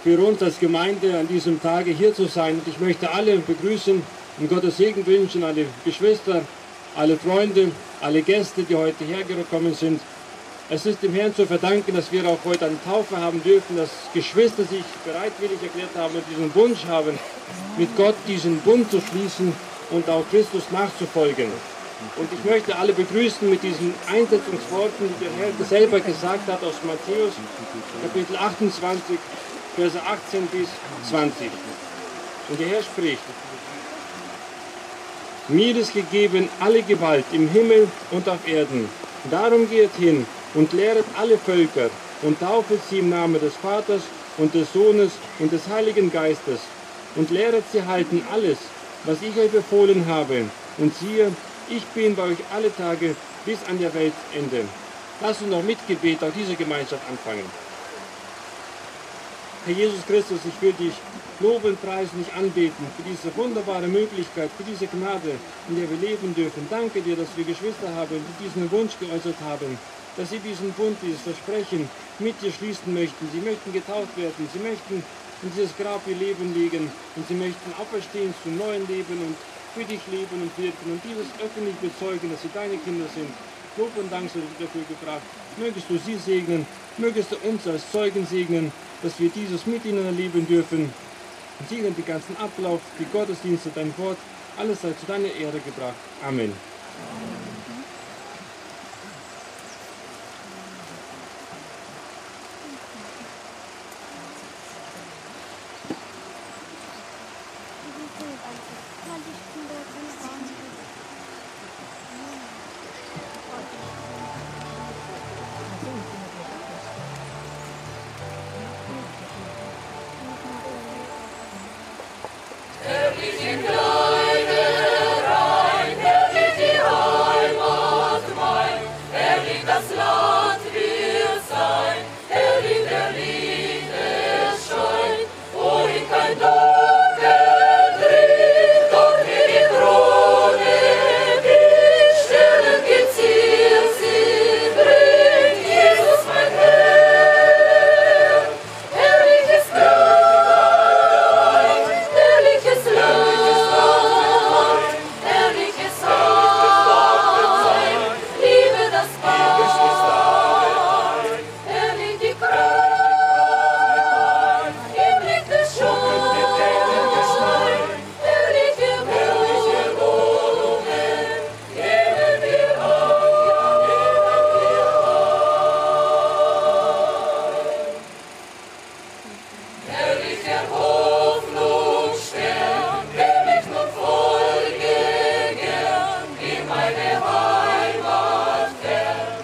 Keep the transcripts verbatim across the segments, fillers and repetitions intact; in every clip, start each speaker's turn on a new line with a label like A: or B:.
A: für uns als Gemeinde an diesem Tage hier zu sein. Und ich möchte alle begrüßen und Gottes Segen wünschen, alle Geschwister, alle Freunde, alle Gäste, die heute hergekommen sind. Es ist dem Herrn zu verdanken, dass wir auch heute eine Taufe haben dürfen, dass Geschwister sich bereitwillig erklärt haben und diesen Wunsch haben, mit Gott diesen Bund zu schließen und auch Christus nachzufolgen. Und ich möchte alle begrüßen mit diesen Einsetzungsworten, die der Herr selber gesagt hat aus Matthäus, Kapitel achtundzwanzig, Verse achtzehn bis zwanzig. Und der Herr spricht: Mir ist gegeben alle Gewalt im Himmel und auf Erden. Darum geht hin und lehret alle Völker und taufet sie im Namen des Vaters und des Sohnes und des Heiligen Geistes und lehret sie halten alles, was ich euch befohlen habe. Und siehe, ich bin bei euch alle Tage bis an der Weltende. Lasst uns noch mit Gebet auch diese Gemeinschaft anfangen. Herr Jesus Christus, ich will dich loben, preisen, dich anbeten für diese wunderbare Möglichkeit, für diese Gnade, in der wir leben dürfen. Danke dir, dass wir Geschwister haben, die diesen Wunsch geäußert haben, dass sie diesen Bund, dieses Versprechen mit dir schließen möchten. Sie möchten getauft werden, sie möchten in dieses Grab ihr Leben legen und sie möchten auferstehen zum neuen Leben und für dich leben und wirken und dieses öffentlich bezeugen, dass sie deine Kinder sind. Lob und Dank sei dir dafür gebracht. Mögest du sie segnen, mögest du uns als Zeugen segnen, dass wir dieses mit ihnen erleben dürfen. Und segne den ganzen Ablauf, die Gottesdienste, dein Wort, alles sei zu deiner Ehre gebracht. Amen.
B: Meine Heimat fern.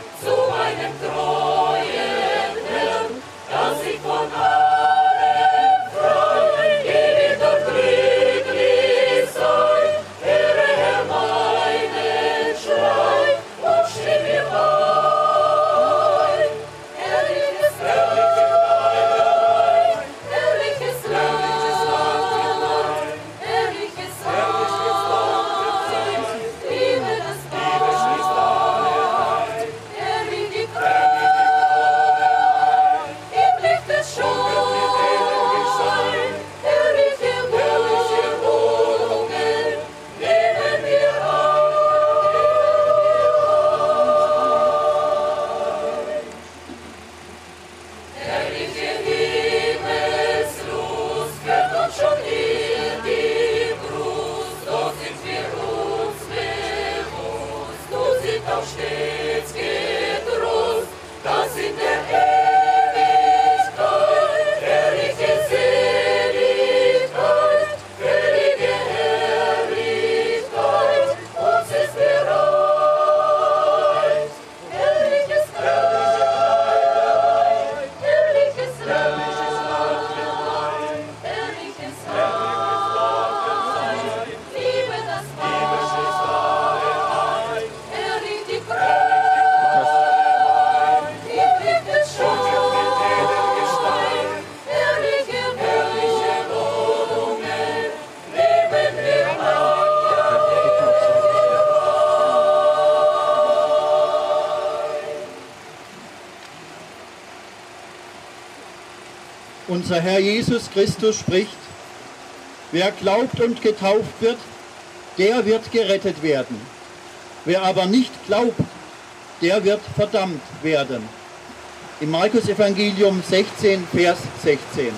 B: Unser Herr Jesus Christus spricht: Wer glaubt und getauft wird, der wird gerettet werden. Wer aber nicht glaubt, der wird verdammt werden. Im Markus-Evangelium sechzehn, Vers sechzehn.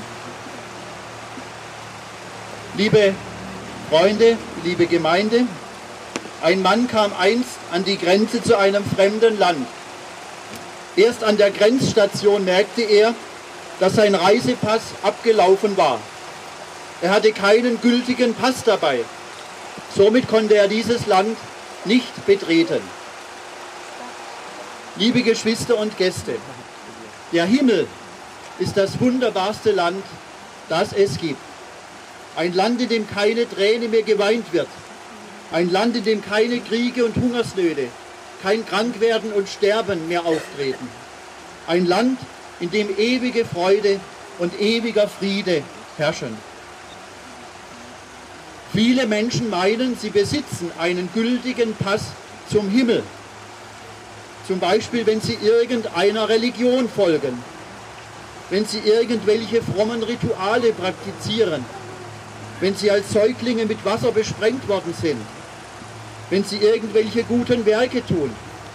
B: Liebe Freunde, liebe Gemeinde, ein Mann kam einst an die Grenze zu einem fremden Land. Erst an der Grenzstation merkte er, dass sein Reisepass abgelaufen war. Er hatte keinen gültigen Pass dabei. Somit konnte er dieses Land nicht betreten. Liebe Geschwister und Gäste, der Himmel ist das wunderbarste Land, das es gibt. Ein Land, in dem keine Träne mehr geweint wird. Ein Land, in dem keine Kriege und Hungersnöte, kein Krankwerden und Sterben mehr auftreten. Ein Land, in dem ewige Freude und ewiger Friede herrschen. Viele Menschen meinen, sie besitzen einen gültigen Pass zum Himmel. Zum Beispiel, wenn sie irgendeiner Religion folgen, wenn sie irgendwelche frommen Rituale praktizieren, wenn sie als Säuglinge mit Wasser besprengt worden sind, wenn sie irgendwelche guten Werke tun.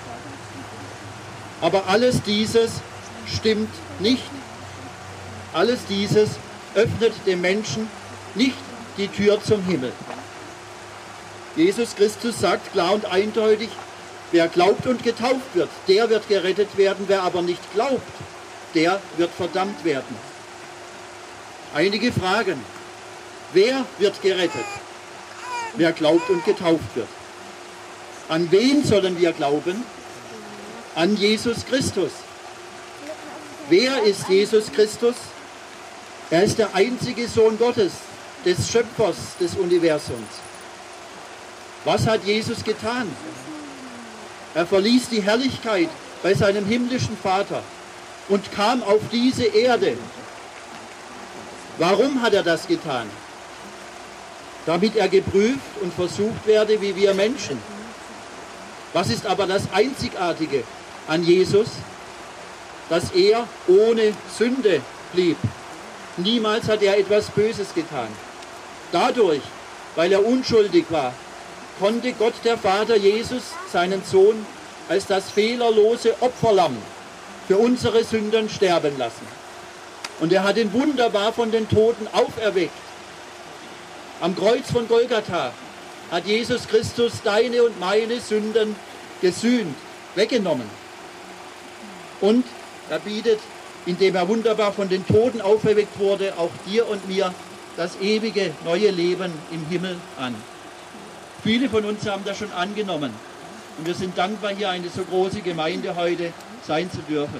B: Aber alles dieses stimmt nicht. Alles dieses öffnet dem Menschen nicht die Tür zum Himmel. Jesus Christus sagt klar und eindeutig: Wer glaubt und getauft wird, der wird gerettet werden. Wer aber nicht glaubt, der wird verdammt werden. Einige Fragen. Wer wird gerettet? Wer glaubt und getauft wird. An wen sollen wir glauben? An Jesus Christus. Wer ist Jesus Christus? Er ist der einzige Sohn Gottes, des Schöpfers des Universums. Was hat Jesus getan? Er verließ die Herrlichkeit bei seinem himmlischen Vater und kam auf diese Erde. Warum hat er das getan? Damit er geprüft und versucht werde wie wir Menschen. Was ist aber das Einzigartige an Jesus? Dass er ohne Sünde blieb. Niemals hat er etwas Böses getan. Dadurch, weil er unschuldig war, konnte Gott der Vater Jesus seinen Sohn als das fehlerlose Opferlamm für unsere Sünden sterben lassen. Und er hat ihn wunderbar von den Toten auferweckt. Am Kreuz von Golgatha hat Jesus Christus deine und meine Sünden gesühnt, weggenommen. Und er bietet, indem er wunderbar von den Toten auferweckt wurde, auch dir und mir das ewige neue Leben im Himmel an. Viele von uns haben das schon angenommen und wir sind dankbar, hier eine so große Gemeinde heute sein zu dürfen.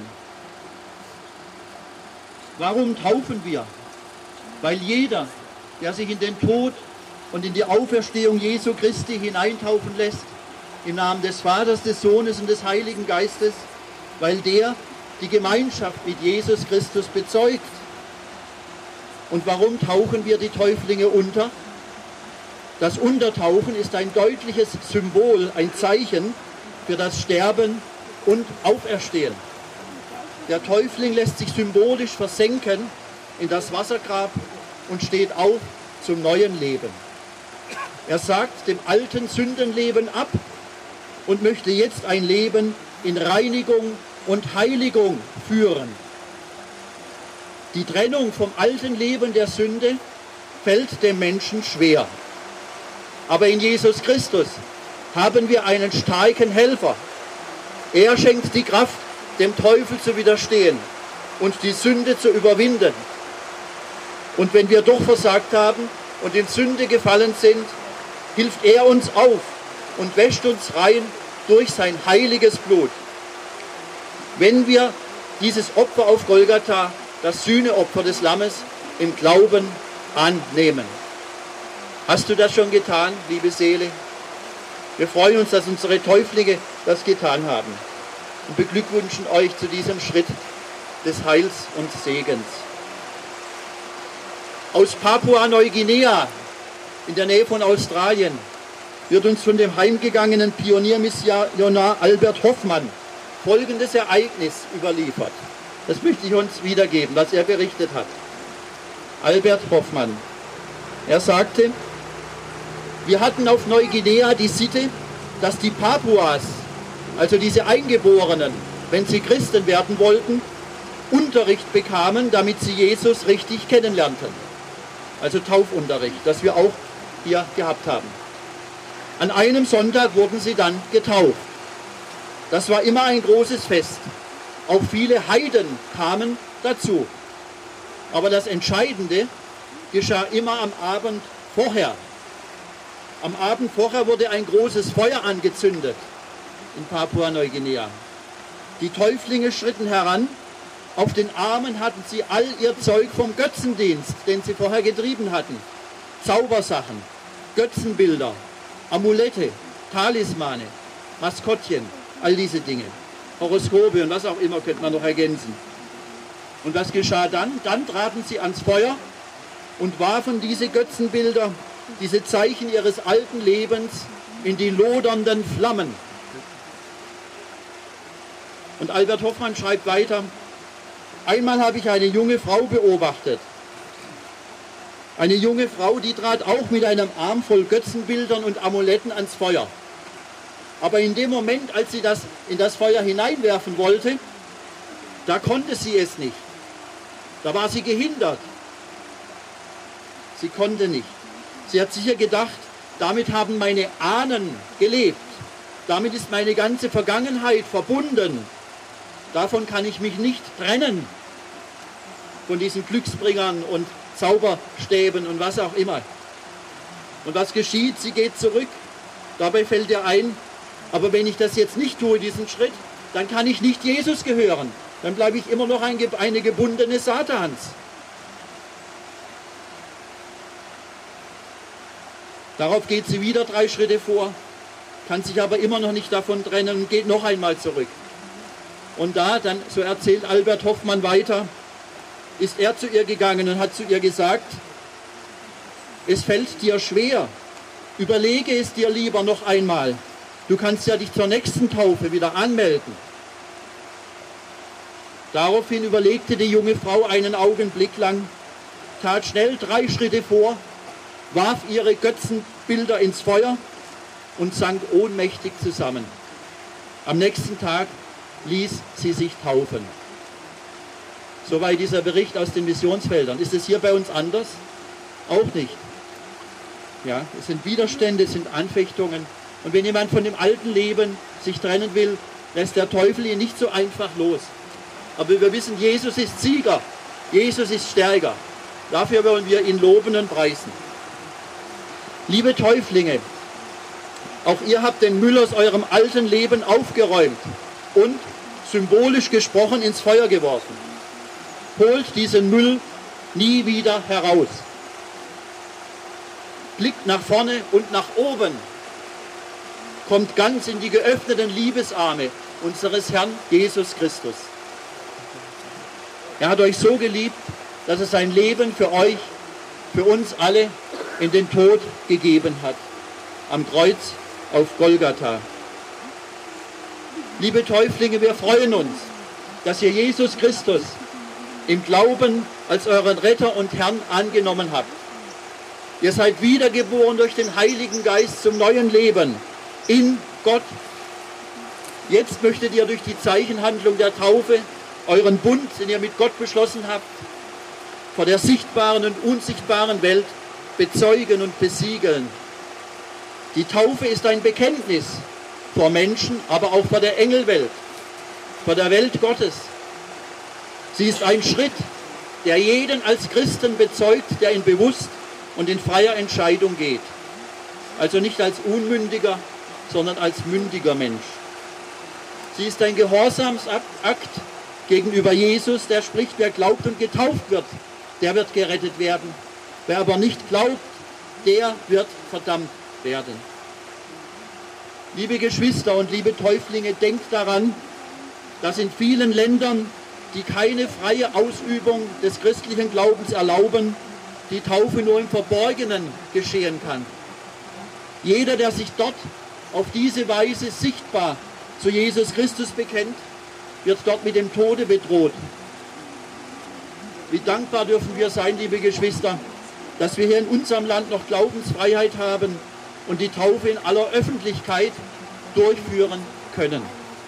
B: Warum taufen wir? Weil jeder, der sich in den Tod und in die Auferstehung Jesu Christi hineintaufen lässt, im Namen des Vaters, des Sohnes und des Heiligen Geistes, weil der die Gemeinschaft mit Jesus Christus bezeugt. Und warum tauchen wir die Täuflinge unter? Das Untertauchen ist ein deutliches Symbol, ein Zeichen für das Sterben und Auferstehen. Der Täufling lässt sich symbolisch versenken in das Wassergrab und steht auf zum neuen Leben. Er sagt dem alten Sündenleben ab und möchte jetzt ein Leben in Reinigung und Heiligung führen. Die Trennung vom alten Leben der Sünde fällt dem Menschen schwer. Aber in Jesus Christus haben wir einen starken Helfer. Er schenkt die Kraft, dem Teufel zu widerstehen und die Sünde zu überwinden. Und wenn wir doch versagt haben und in Sünde gefallen sind, hilft er uns auf und wäscht uns rein durch sein heiliges Blut. Wenn wir dieses Opfer auf Golgatha, das Sühneopfer des Lammes, im Glauben annehmen. Hast du das schon getan, liebe Seele? Wir freuen uns, dass unsere Täuflinge das getan haben und beglückwünschen euch zu diesem Schritt des Heils und Segens. Aus Papua-Neuguinea, in der Nähe von Australien, wird uns von dem heimgegangenen Pioniermissionar Albert Hoffmann folgendes Ereignis überliefert. Das möchte ich uns wiedergeben, was er berichtet hat. Albert Hoffmann. Er sagte, wir hatten auf Neuguinea die Sitte, dass die Papuas, also diese Eingeborenen, wenn sie Christen werden wollten, Unterricht bekamen, damit sie Jesus richtig kennenlernten. Also Taufunterricht, das wir auch hier gehabt haben. An einem Sonntag wurden sie dann getauft. Das war immer ein großes Fest. Auch viele Heiden kamen dazu. Aber das Entscheidende geschah immer am Abend vorher. Am Abend vorher wurde ein großes Feuer angezündet in Papua-Neuguinea. Die Täuflinge schritten heran. Auf den Armen hatten sie all ihr Zeug vom Götzendienst, den sie vorher getrieben hatten. Zaubersachen, Götzenbilder, Amulette, Talismane, Maskottchen, all diese Dinge. Horoskope und was auch immer könnte man noch ergänzen. Und was geschah dann? Dann traten sie ans Feuer und warfen diese Götzenbilder, diese Zeichen ihres alten Lebens in die lodernden Flammen. Und Albert Hoffmann schreibt weiter, einmal habe ich eine junge Frau beobachtet. Eine junge Frau, die trat auch mit einem Arm voll Götzenbildern und Amuletten ans Feuer. Aber in dem Moment, als sie das in das Feuer hineinwerfen wollte, da konnte sie es nicht. Da war sie gehindert. Sie konnte nicht. Sie hat sicher gedacht, damit haben meine Ahnen gelebt. Damit ist meine ganze Vergangenheit verbunden. Davon kann ich mich nicht trennen. Von diesen Glücksbringern und Zauberstäben und was auch immer. Und was geschieht? Sie geht zurück. Dabei fällt ihr ein, aber wenn ich das jetzt nicht tue, diesen Schritt, dann kann ich nicht Jesus gehören. Dann bleibe ich immer noch ein, eine gebundene Satans. Darauf geht sie wieder drei Schritte vor, kann sich aber immer noch nicht davon trennen und geht noch einmal zurück. Und da, dann, so erzählt Albert Hoffmann weiter, ist er zu ihr gegangen und hat zu ihr gesagt, es fällt dir schwer, überlege es dir lieber noch einmal. Du kannst ja dich zur nächsten Taufe wieder anmelden. Daraufhin überlegte die junge Frau einen Augenblick lang, tat schnell drei Schritte vor, warf ihre Götzenbilder ins Feuer und sank ohnmächtig zusammen. Am nächsten Tag ließ sie sich taufen. Soweit dieser Bericht aus den Missionsfeldern. Ist es hier bei uns anders? Auch nicht. Ja, es sind Widerstände, es sind Anfechtungen. Und wenn jemand von dem alten Leben sich trennen will, lässt der Teufel ihn nicht so einfach los. Aber wir wissen, Jesus ist Sieger. Jesus ist stärker. Dafür wollen wir ihn loben und preisen. Liebe Täuflinge, auch ihr habt den Müll aus eurem alten Leben aufgeräumt und, symbolisch gesprochen, ins Feuer geworfen. Holt diesen Müll nie wieder heraus. Blickt nach vorne und nach oben. Kommt ganz in die geöffneten Liebesarme unseres Herrn Jesus Christus. Er hat euch so geliebt, dass er sein Leben für euch, für uns alle in den Tod gegeben hat. Am Kreuz auf Golgatha. Liebe Täuflinge, wir freuen uns, dass ihr Jesus Christus im Glauben als euren Retter und Herrn angenommen habt. Ihr seid wiedergeboren durch den Heiligen Geist zum neuen Leben in Gott. Jetzt möchtet ihr durch die Zeichenhandlung der Taufe euren Bund, den ihr mit Gott beschlossen habt, vor der sichtbaren und unsichtbaren Welt bezeugen und besiegeln. Die Taufe ist ein Bekenntnis vor Menschen, aber auch vor der Engelwelt, vor der Welt Gottes. Sie ist ein Schritt, der jeden als Christen bezeugt, der ihn bewusst und in freier Entscheidung geht. Also nicht als unmündiger, sondern als mündiger Mensch. Sie ist ein Gehorsamsakt gegenüber Jesus, der spricht, wer glaubt und getauft wird, der wird gerettet werden. Wer aber nicht glaubt, der wird verdammt werden. Liebe Geschwister und liebe Täuflinge, denkt daran, dass in vielen Ländern, die keine freie Ausübung des christlichen Glaubens erlauben, die Taufe nur im Verborgenen geschehen kann. Jeder, der sich dort auf diese Weise sichtbar zu Jesus Christus bekennt, wird dort mit dem Tode bedroht. Wie dankbar dürfen wir sein, liebe Geschwister, dass wir hier in unserem Land noch Glaubensfreiheit haben und die Taufe in aller Öffentlichkeit durchführen können.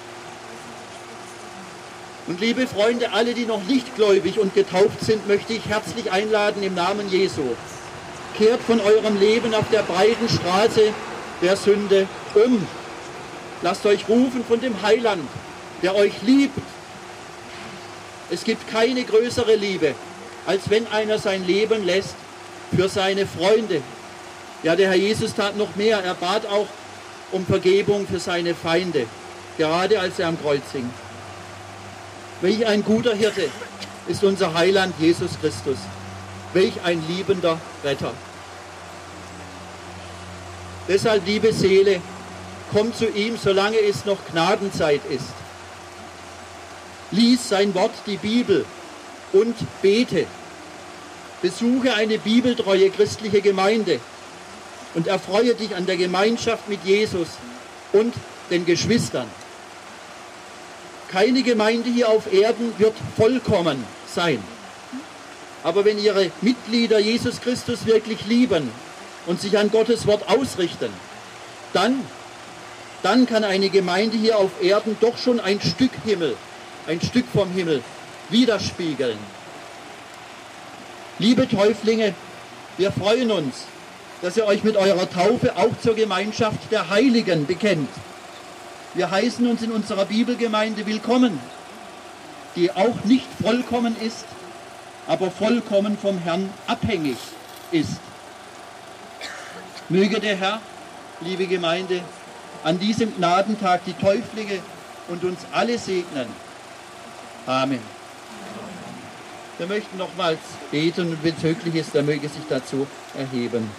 B: Und liebe Freunde, alle, die noch nicht gläubig und getauft sind, möchte ich herzlich einladen im Namen Jesu. Kehrt von eurem Leben auf der breiten Straße der Sünde um. Lasst euch rufen von dem Heiland, der euch liebt. Es gibt keine größere Liebe, als wenn einer sein Leben lässt für seine Freunde. Ja, der Herr Jesus tat noch mehr. Er bat auch um Vergebung für seine Feinde, gerade als er am Kreuz hing. Welch ein guter Hirte ist unser Heiland Jesus Christus. Welch ein liebender Retter. Deshalb, liebe Seele, komm zu ihm, solange es noch Gnadenzeit ist. Lies sein Wort, die Bibel, und bete. Besuche eine bibeltreue christliche Gemeinde und erfreue dich an der Gemeinschaft mit Jesus und den Geschwistern. Keine Gemeinde hier auf Erden wird vollkommen sein. Aber wenn ihre Mitglieder Jesus Christus wirklich lieben und sich an Gottes Wort ausrichten, dann, dann kann eine Gemeinde hier auf Erden doch schon ein Stück Himmel, ein Stück vom Himmel widerspiegeln. Liebe Täuflinge, wir freuen uns, dass ihr euch mit eurer Taufe auch zur Gemeinschaft der Heiligen bekennt. Wir heißen uns in unserer Bibelgemeinde willkommen, die auch nicht vollkommen ist, aber vollkommen vom Herrn abhängig ist. Möge der Herr, liebe Gemeinde, an diesem Gnadentag die Täuflinge und uns alle segnen. Amen. Wir möchten nochmals beten und wenn es möglich ist, der möge sich dazu erheben.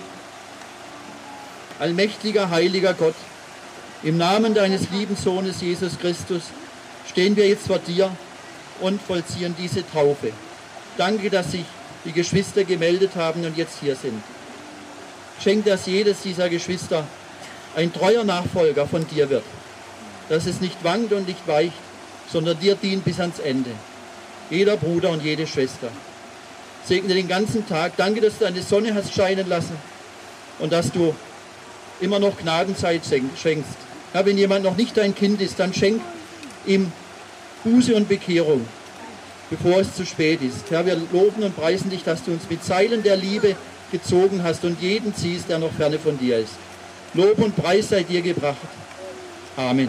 B: Allmächtiger, heiliger Gott, im Namen deines lieben Sohnes Jesus Christus stehen wir jetzt vor dir und vollziehen diese Taufe. Danke, dass sich die Geschwister gemeldet haben und jetzt hier sind. Schenk, dass jedes dieser Geschwister ein treuer Nachfolger von dir wird, dass es nicht wankt und nicht weicht, sondern dir dient bis ans Ende. Jeder Bruder und jede Schwester. Segne den ganzen Tag. Danke, dass du deine Sonne hast scheinen lassen und dass du immer noch Gnadenzeit schenkst. Ja, wenn jemand noch nicht dein Kind ist, dann schenk ihm Buße und Bekehrung, bevor es zu spät ist. Herr, wir loben und preisen dich, dass du uns mit Seilen der Liebe gezogen hast und jeden ziehst, der noch ferne von dir ist. Lob und Preis sei dir gebracht. Amen.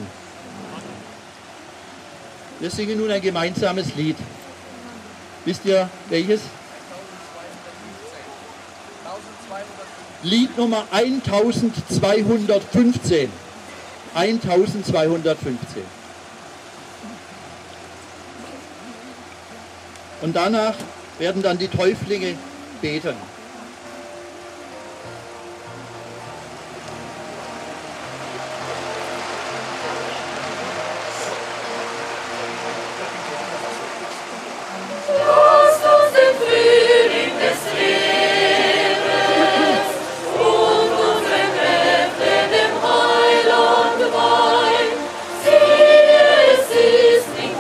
B: Wir singen nun ein gemeinsames Lied. Wisst ihr welches? Lied Nummer eintausendzweihundertfünfzehn. eintausendzweihundertfünfzehn. Und danach werden dann die Täuflinge beten.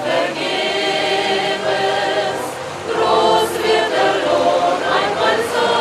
C: Groß wird der Lohn einmal sein.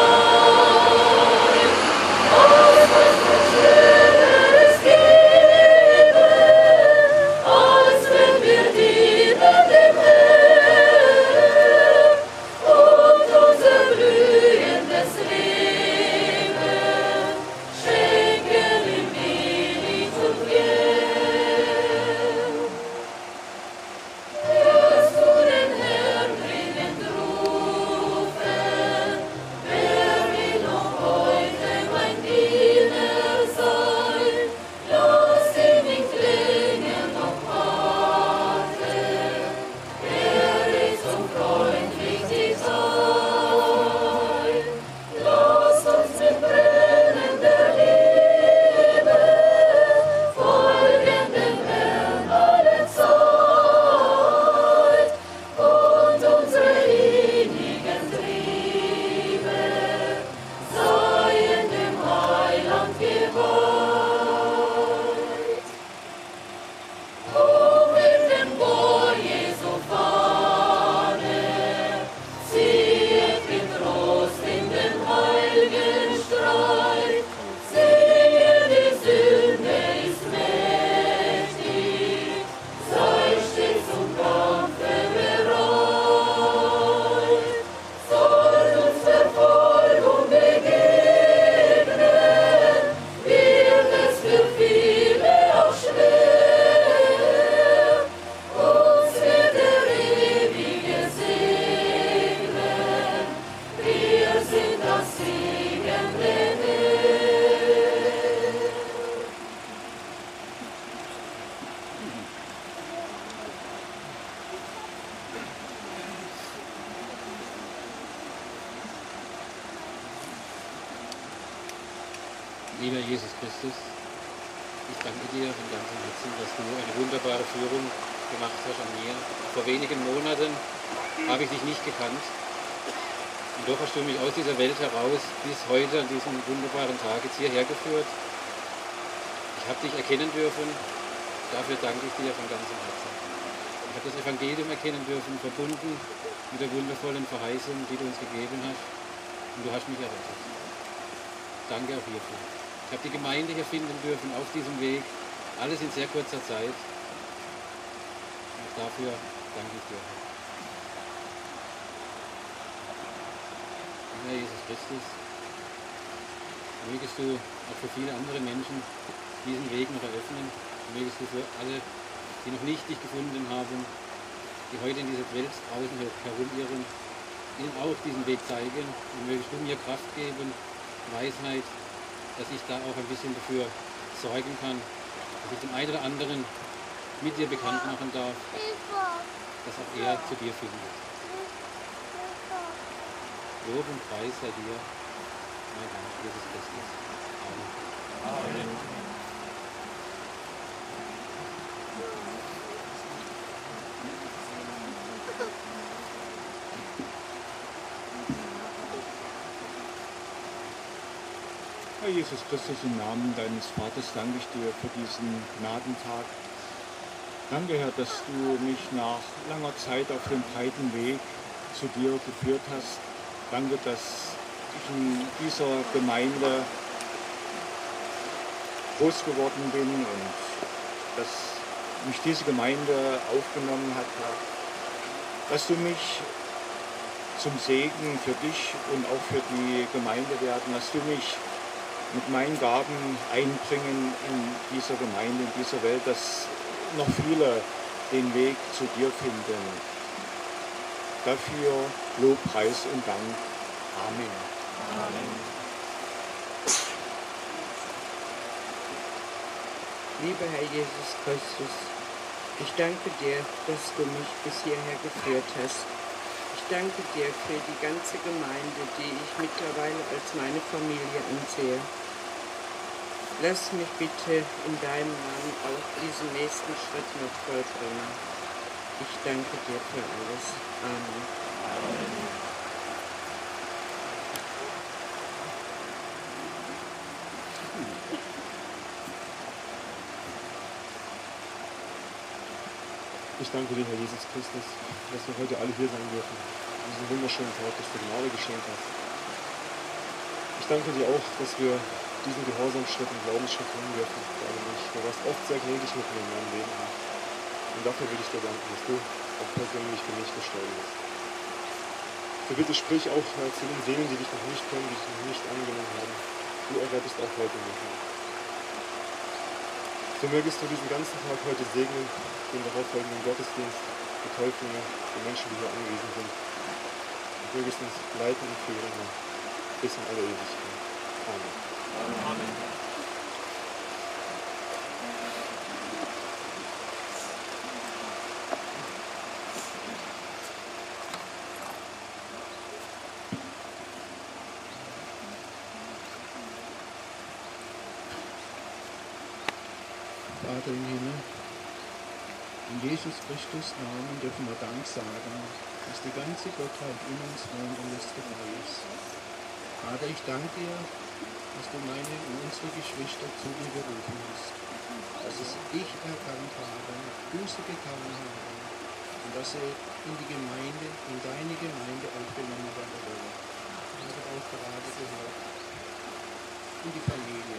C: Lieber Jesus Christus, ich danke dir von ganzem Herzen, dass du eine wunderbare Führung gemacht hast an mir. Vor wenigen Monaten habe ich dich nicht gekannt. Und doch hast du mich aus dieser Welt heraus bis heute an diesem wunderbaren Tag jetzt hierher geführt. Ich habe dich erkennen dürfen. Dafür danke ich dir von ganzem Herzen. Ich habe das Evangelium erkennen dürfen, verbunden mit der wundervollen Verheißung, die du uns gegeben hast. Und du hast mich errettet. Danke auch hierfür. Ich habe die Gemeinde hier finden dürfen auf diesem Weg. Alles in sehr kurzer Zeit. Und dafür danke ich dir. Herr Jesus Christus, mögest du auch für viele andere Menschen diesen Weg noch eröffnen. Mögest du für alle, die noch nicht dich gefunden haben, die heute in dieser Welt draußen herumirren, ihnen auch diesen Weg zeigen. Und mögest du mir Kraft geben, Weisheit, dass ich da auch ein bisschen dafür sorgen kann, dass ich dem einen oder anderen mit dir bekannt machen darf, dass auch er zu dir findet. Lob und Preis sei dir, mein Herr Jesus Christus. Amen. Amen.
D: Herr Jesus Christus, im Namen deines Vaters danke ich dir für diesen Gnadentag. Danke, Herr, dass du mich nach langer Zeit auf dem breiten Weg zu dir geführt hast. Danke, dass ich in dieser Gemeinde groß geworden bin und dass mich diese Gemeinde aufgenommen hat, Herr. Dass du mich zum Segen für dich und auch für die Gemeinde werden, dass du mich mit meinen Gaben einbringen in dieser Gemeinde, in dieser Welt, dass noch viele den Weg zu dir finden. Dafür Lob, Preis und Dank. Amen. Amen.
E: Lieber Herr Jesus Christus, ich danke dir, dass du mich bis hierher geführt hast. Ich danke dir für die ganze Gemeinde, die ich mittlerweile als meine Familie ansehe. Lass mich bitte in deinem Namen auch diesen nächsten Schritt noch vollbringen. Ich danke dir für alles. Amen. Amen.
A: Ich danke dir, Herr Jesus Christus, dass wir heute alle hier sein dürfen. An diesem wunderschönen Tag, dass du Gnade geschenkt hast. Ich danke dir auch, dass wir diesen Gehorsamschritt und Glaubensschritt tun dürfen. Du warst oft sehr gnädig mit mir in meinem Leben. Und dafür will ich dir danken, dass du auch persönlich für mich gestorben bist. So bitte sprich auch äh, zu den Seelen, die dich noch nicht kennen, die dich noch nicht angenommen haben. Du errettest auch heute mit mir. So mögest du diesen ganzen Tag heute segnen, den darauffolgenden Gottesdienst, die Täuflinge, die Menschen, die hier anwesend sind. Und mögest uns leiten und führen bis in alle Ewigkeit. Amen. Amen.
D: Vater im Himmel, in Jesus Christus Namen dürfen wir Dank sagen, dass die ganze Gottheit in uns wohnt und es dabei ist. Vater, ich danke dir, dass du meine und unsere Geschwister zu dir berufen hast, dass es ich erkannt habe, Buße getan habe und dass sie in die Gemeinde, in deine Gemeinde aufgenommen werden wollen. Ich habe auch gerade gehört, in die Familie.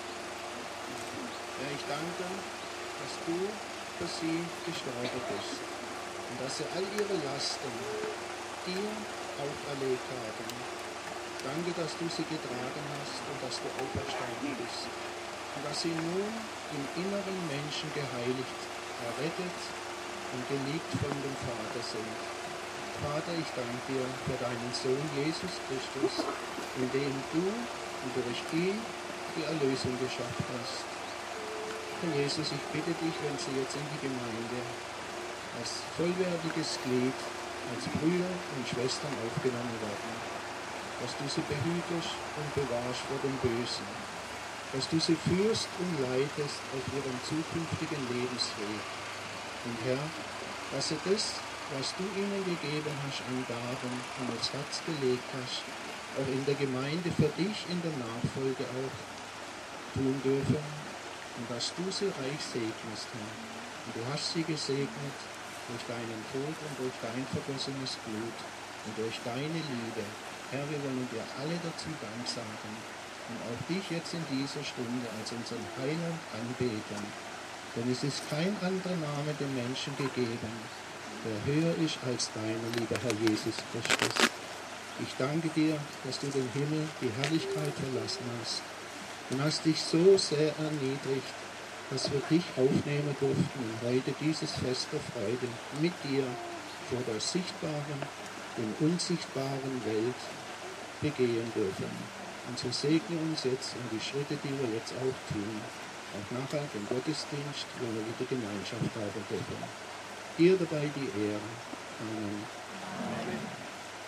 D: Ja, ich danke, dass du für sie gestorben bist und dass sie all ihre Lasten dir auferlegt haben. Danke, dass du sie getragen hast und dass du auferstanden bist und dass sie nun im inneren Menschen geheiligt, errettet und geliebt von dem Vater sind. Vater, ich danke dir für deinen Sohn Jesus Christus, in dem du und durch ihn die Erlösung geschafft hast. Herr Jesus, ich bitte dich, wenn sie jetzt in die Gemeinde als vollwertiges Glied, als Brüder und Schwestern aufgenommen werden, dass du sie behütest und bewahrst vor dem Bösen. dass du sie führst und leitest auf ihrem zukünftigen Lebensweg. Und Herr, dass sie das, was du ihnen gegeben hast an Gaben und aufs Herz gelegt hast, auch in der Gemeinde für dich in der Nachfolge auch tun dürfen und dass du sie reich segnest, Herr. Und du hast sie gesegnet durch deinen Tod und durch dein vergossenes Blut und durch deine Liebe. Herr, wir wollen dir alle dazu Dank sagen und auch dich jetzt in dieser Stunde als unseren Heiland anbeten. Denn es ist kein anderer Name dem Menschen gegeben, der höher ist als deiner, lieber Herr Jesus Christus. Ich danke dir, dass du den Himmel, die Herrlichkeit verlassen hast und hast dich so sehr erniedrigt, dass wir dich aufnehmen durften und heute dieses Fest der Freude mit dir vor der sichtbaren und unsichtbaren Welt begehen dürfen. Und so segne uns jetzt in die Schritte, die wir jetzt auch tun, auch nachher im Gottesdienst, wo wir wieder Gemeinschaft haben dürfen. Dir dabei die Ehre. Amen. Amen.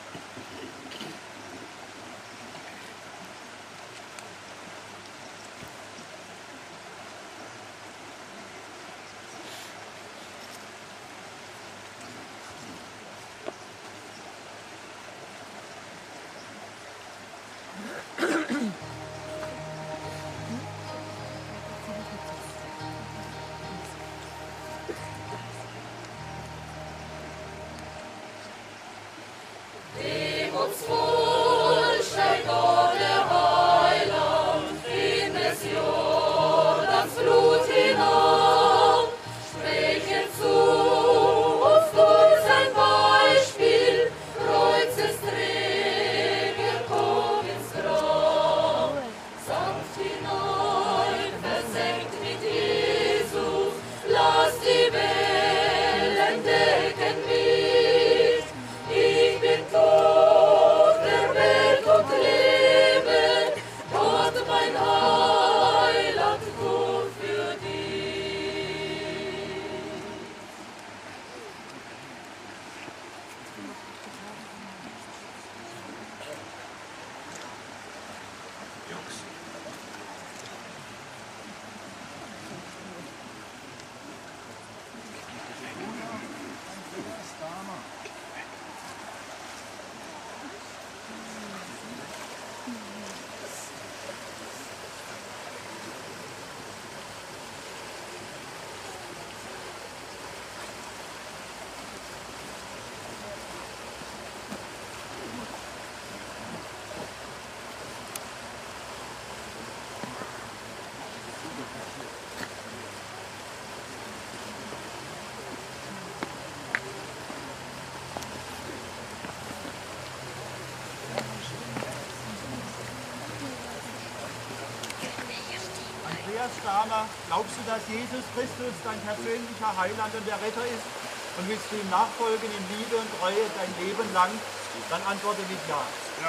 F: Stamer, glaubst du, dass Jesus Christus dein persönlicher Heiland und der Retter ist? Und willst du ihm nachfolgen in Liebe und Treue dein Leben lang? Dann antworte mit Ja.
D: Ja.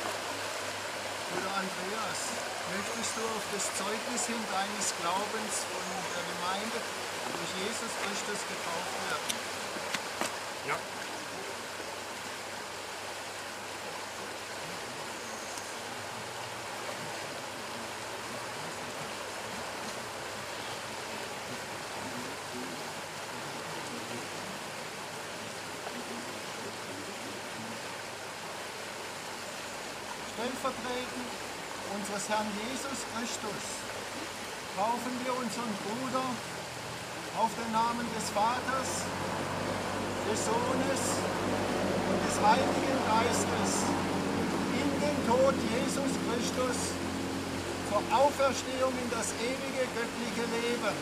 D: Bruder Andreas, möchtest du auf das Zeugnis hin deines Glaubens von der Gemeinde durch Jesus Christus getauft werden?
F: Ja.
D: Stellvertretend unseres Herrn Jesus Christus taufen wir unseren Bruder auf den Namen des Vaters, des Sohnes und des Heiligen Geistes in den Tod Jesus Christus zur Auferstehung in das ewige göttliche Leben.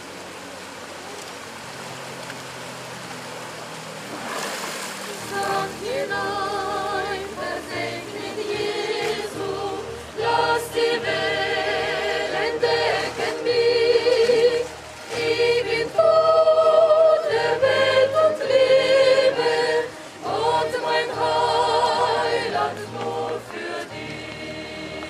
G: Sag hinein, versegnet Jesu, lass die Welt entdecken mich. Ich bin tot der Welt und lebe, und mein Heiland nur für dich.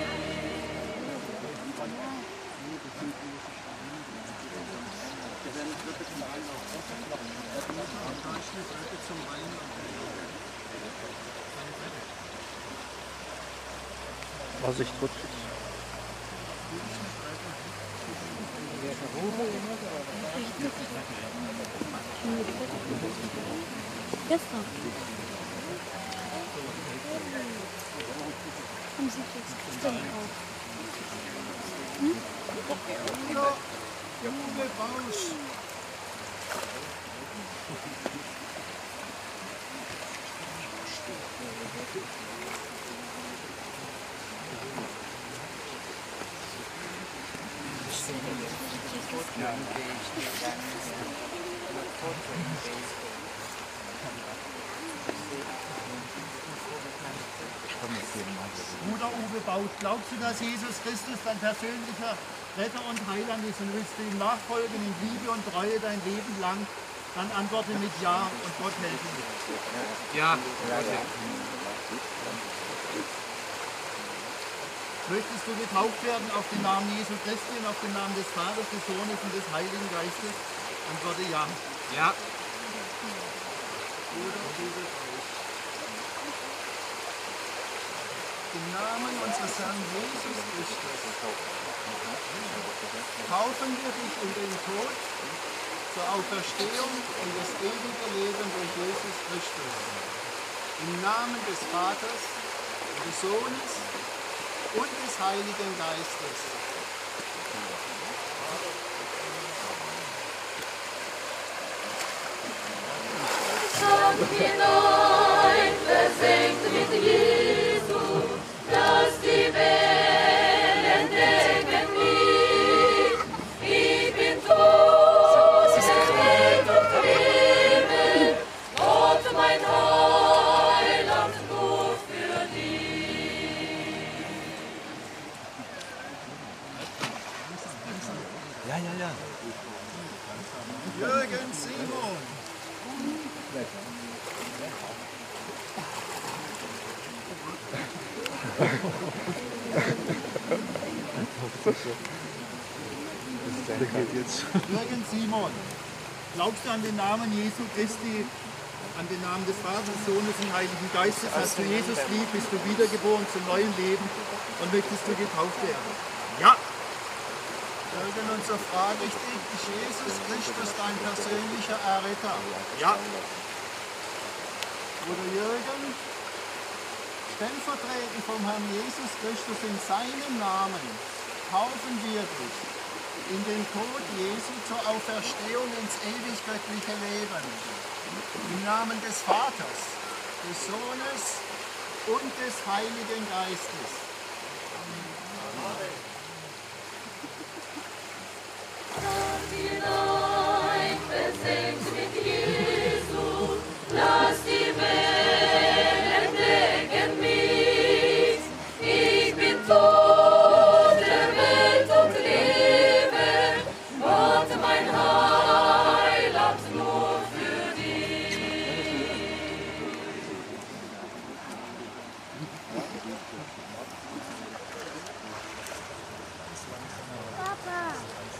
H: Vorsicht, rutscht. Gestern. Haben Sie jetzt gestern drauf?
D: Uwe Bausch.
F: Bruder Uwe Bausch, glaubst du, dass Jesus Christus dein persönlicher Retter und Heiland ist und willst du ihm nachfolgen in Liebe und Treue dein Leben lang? Dann antworte mit Ja und Gott helfe dir.
C: Ja.
F: Möchtest du getauft werden auf den Namen Jesu Christi und auf den Namen des Vaters, des Sohnes und des Heiligen Geistes? Antworte Ja.
C: Ja.
D: Bruder Uwe Bausch. Im Namen unseres Herrn Jesus Christus taufen wir dich in den Tod zur Auferstehung und das ewige Leben durch Jesus Christus. Im Namen des Vaters, des Sohnes und des Heiligen Geistes.
G: Tag hinein, versenkt mit Jesu, lass die Wellen decken mich. Ich bin tot, erweckt und leben, Gott mein Heiland nur für dich.
I: Ja, ja, ja.
D: Jürgen Simon.
F: Jürgen Simon, glaubst du an den Namen Jesu Christi, an den Namen des Vaters, des Sohnes und Heiligen Geistes? Hast du Jesus lieb, bist du wiedergeboren zum neuen Leben und möchtest du getauft werden? Ja.
D: Jürgen, und so frage ich dich, ist Jesus Christus dein persönlicher Erretter?
F: Ja.
D: Bruder Jürgen, stellvertretend vom Herrn Jesus Christus in seinem Namen taufen wir dich in den Tod Jesu zur Auferstehung ins ewig göttliche Leben. Im Namen des Vaters, des Sohnes und des Heiligen Geistes.
G: Tag hinein, versenkt mit Jesu, lass die Wellen decken mich. Ich bin tot, erweckt und lebe, Gott mein Heiland nur für dich.
H: Papa.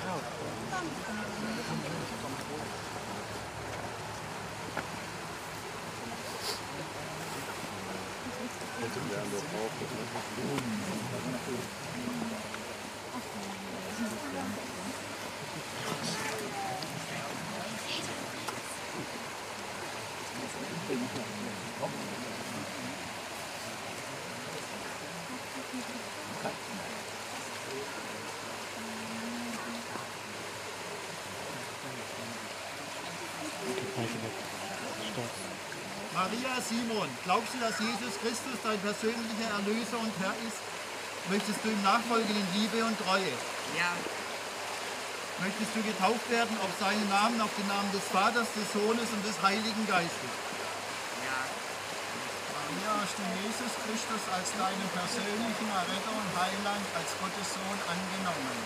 F: Maria Simon, glaubst du, dass Jesus Christus dein persönlicher Erlöser und Herr ist? Möchtest du ihm nachfolgen in Liebe und Treue?
E: Ja.
F: Möchtest du getauft werden auf seinen Namen, auf den Namen des Vaters, des Sohnes und des Heiligen Geistes?
E: Ja.
D: Maria, hast du Jesus Christus als deinen persönlichen Erretter und Heiland, als Gottes Sohn angenommen?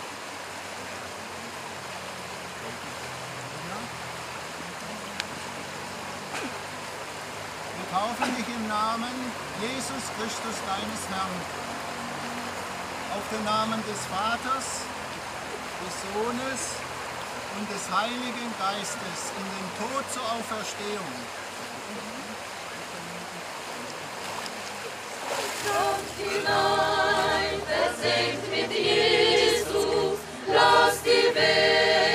D: Ja? Wir taufen dich im Namen Jesus Christus, deines Herrn, auf den Namen des Vaters, des Sohnes und des Heiligen Geistes in den Tod zur Auferstehung.
G: Kommt hinein, versenkt mit Jesus, lass die Welt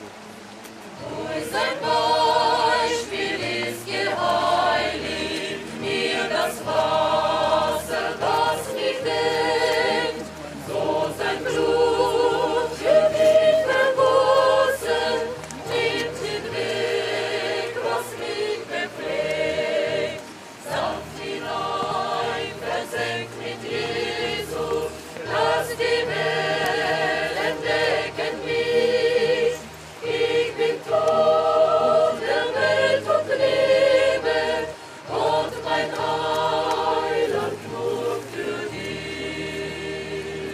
G: Durch sein Beispiel ist geheiligt mir das Wasser, das mich denkt, so sein Blut für mich vergossen, nimmt hinweg, was mich befleckt, sanft hinein, versenkt mit Jesus, lass die Wellen decken mich, ich bin tot der Welt und lebe, und mein Heiland nur für dich.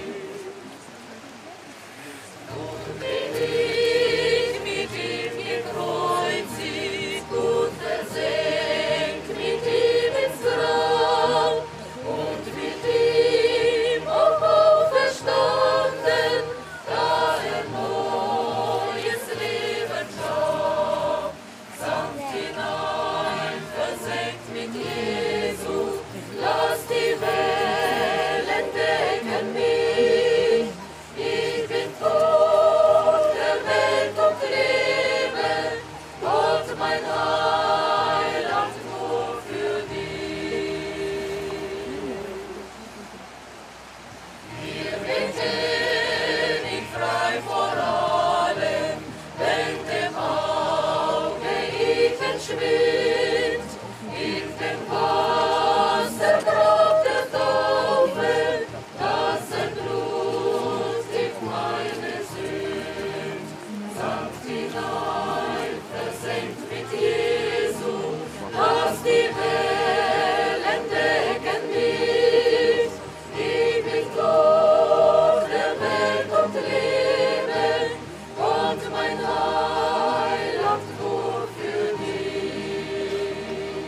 G: Nun bin ich mit ihm gekreuzigt und versenkt mit ihm ins Grab und mit ihm auch auferstanden, da er neues Leben schaf. Sanft hinein, versenkt mit Jesus, lass die Wellen decken mich. Ich bin tot der Welt und lebe, Gott mein Heiland nur für dich. Wir beten ich frei vor allem, wenn dem Auge ich entschwind, in dem Wasser Grab der Taufe, das sein Blut tilgt meine Sünd. Sanft hinein, versenkt mit Jesus, lass die Wellen decken mich. Ich bin tot der Welt und lebe, und mein Heiland nur für dich.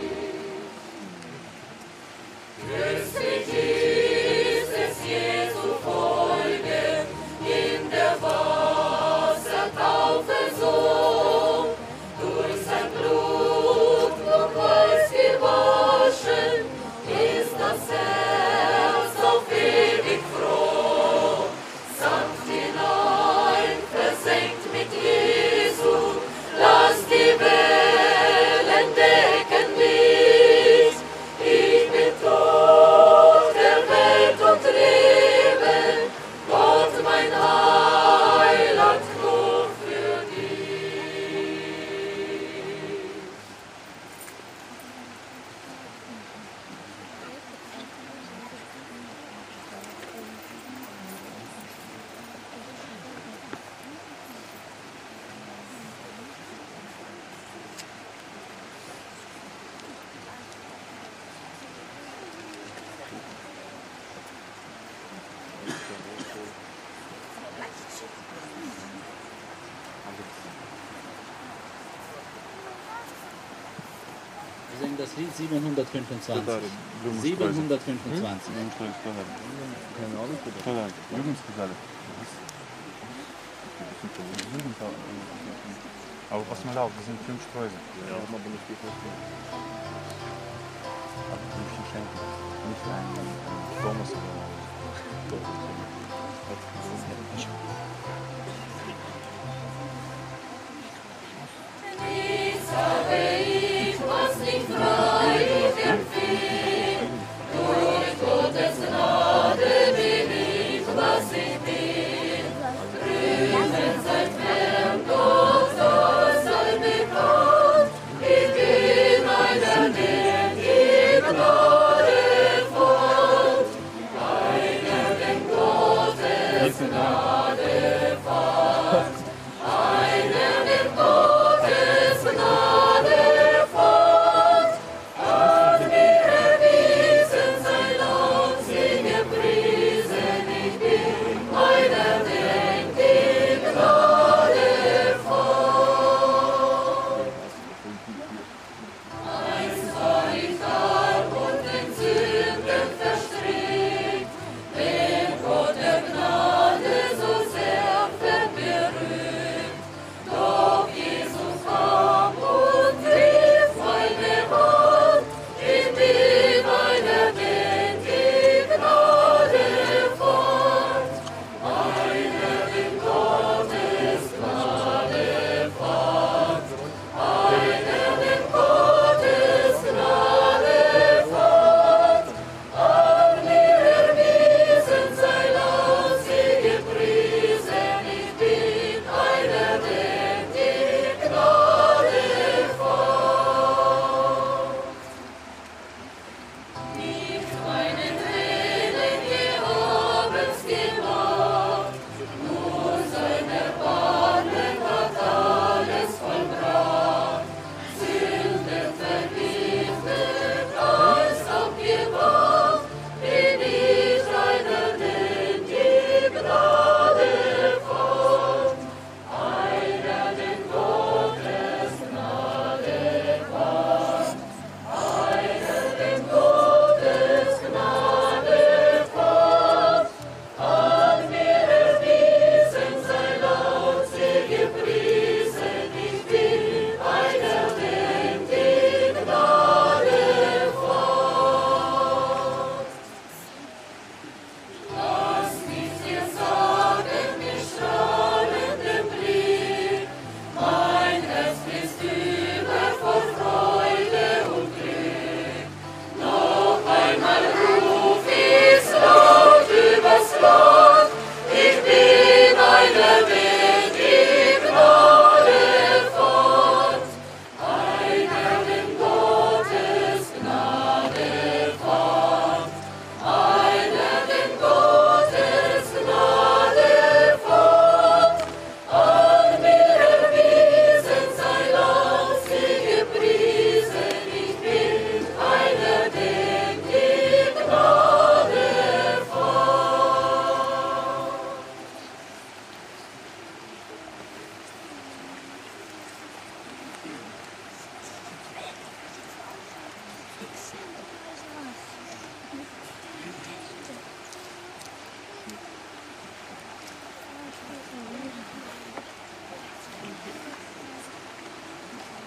G: Christlich ist es Jesu folgen, in der Wassertaufe so, durch sein Blut noch weiß gewaschen, ist das Herz auf ewig froh. Sanft hinein, versenkt mit Jesus, lass die Wellen decken mich. Ich bin tot der Welt und lebe, Gott mein Heiland nur für dich.
I: Wir singen das Lied siebenhundertfünfundzwanzig. siebenhundertfünfundzwanzig.
J: Aber was mal auf, das sind fünf Streusel. Ja, aber man nicht viel aber ein bisschen schenken. Nicht für einen Thomas
G: Ich sage ihm, was nicht freilich empfing, durch Gottes Gnade bin ich, was ich bin. Rühmen sein Fern, Gott sei bekannt, ich bin einer, der die Gnade fand, einer, dem Gottes Gnade fand.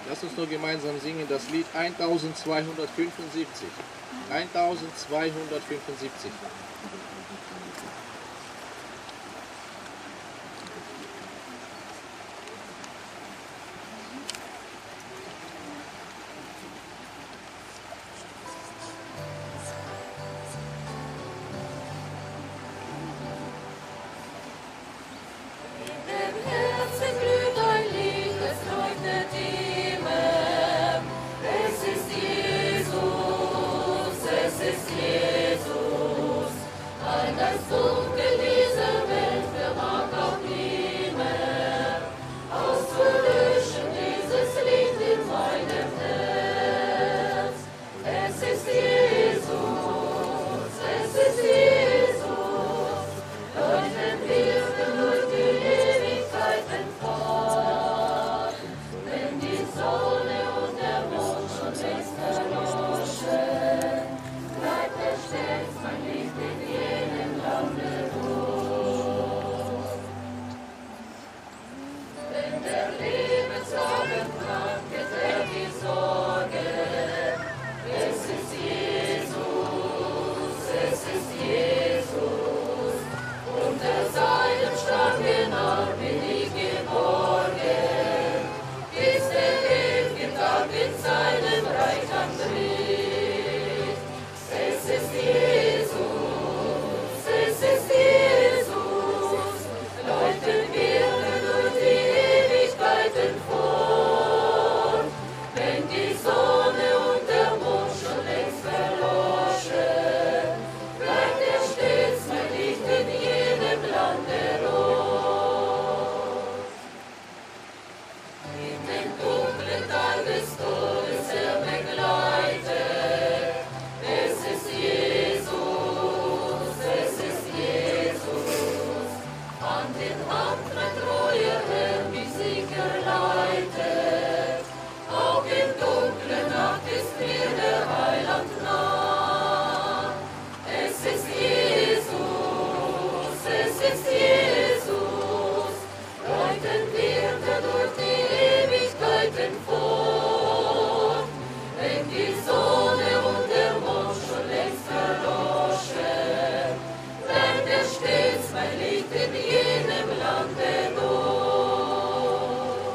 D: Lass uns nur gemeinsam singen das Lied eintausendzweihundertfünfundsiebzig. eintausendzweihundertfünfundsiebzig.
G: Im Herzen glüht ein Licht, es leuchtet immer. Es ist Jesus, es ist Jesus. All das Dunkel dieser Welt vermag auch nimmer auszulöschen dieses Licht in meinem Herz. Es ist Jesus, es ist Jesus. Leuchten wir durch die Ewigkeiten fort. Wenn die Sonne und der Mond schon längst verloschen, bleibt er stets mein Licht in jenem Lande durch. Wenn der Lebenswagen kranket er die Sorge, es ist Jesus, es ist Jesus. Unter seinem starken Arm bin ich geborgen, bis der ewige Tag in seinem Reich anbricht. Es ist Jesus, es ist Jesus, leuchten wir durch die Ewigkeiten fort. Wenn die Sonne und der Mond schon längst verloschen, bleibt er stets mein Licht in jedem Lande rot. In dem dunklen Tal des Todes er begleitet. Es ist Jesus, es ist Jesus. An den Hand mein treuer Herr mich sicher leitet. Auch in dunkler Nacht ist mir der Heiland nah. Es ist Jesus, es ist Jesus, leuchten wir durch die Ewigkeiten fort. Wenn die Sonne und der Mond schon längst verloschen, bleibt er stets mein Licht in jenem Lande durch.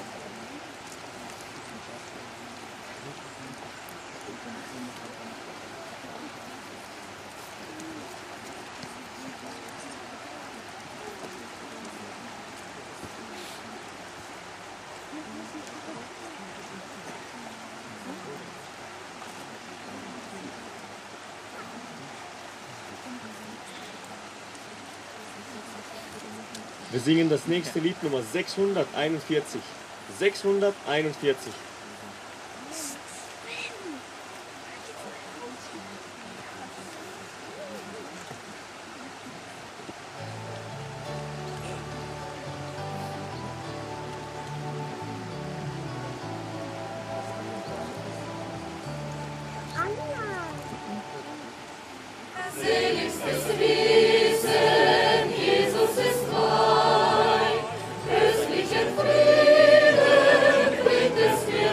K: Wir singen das nächste Lied Nummer sechshunderteinundvierzig. sechshunderteinundvierzig.
G: Seligstes Wesen, Jesus ist mein, köstlichen Frieden bringt es mir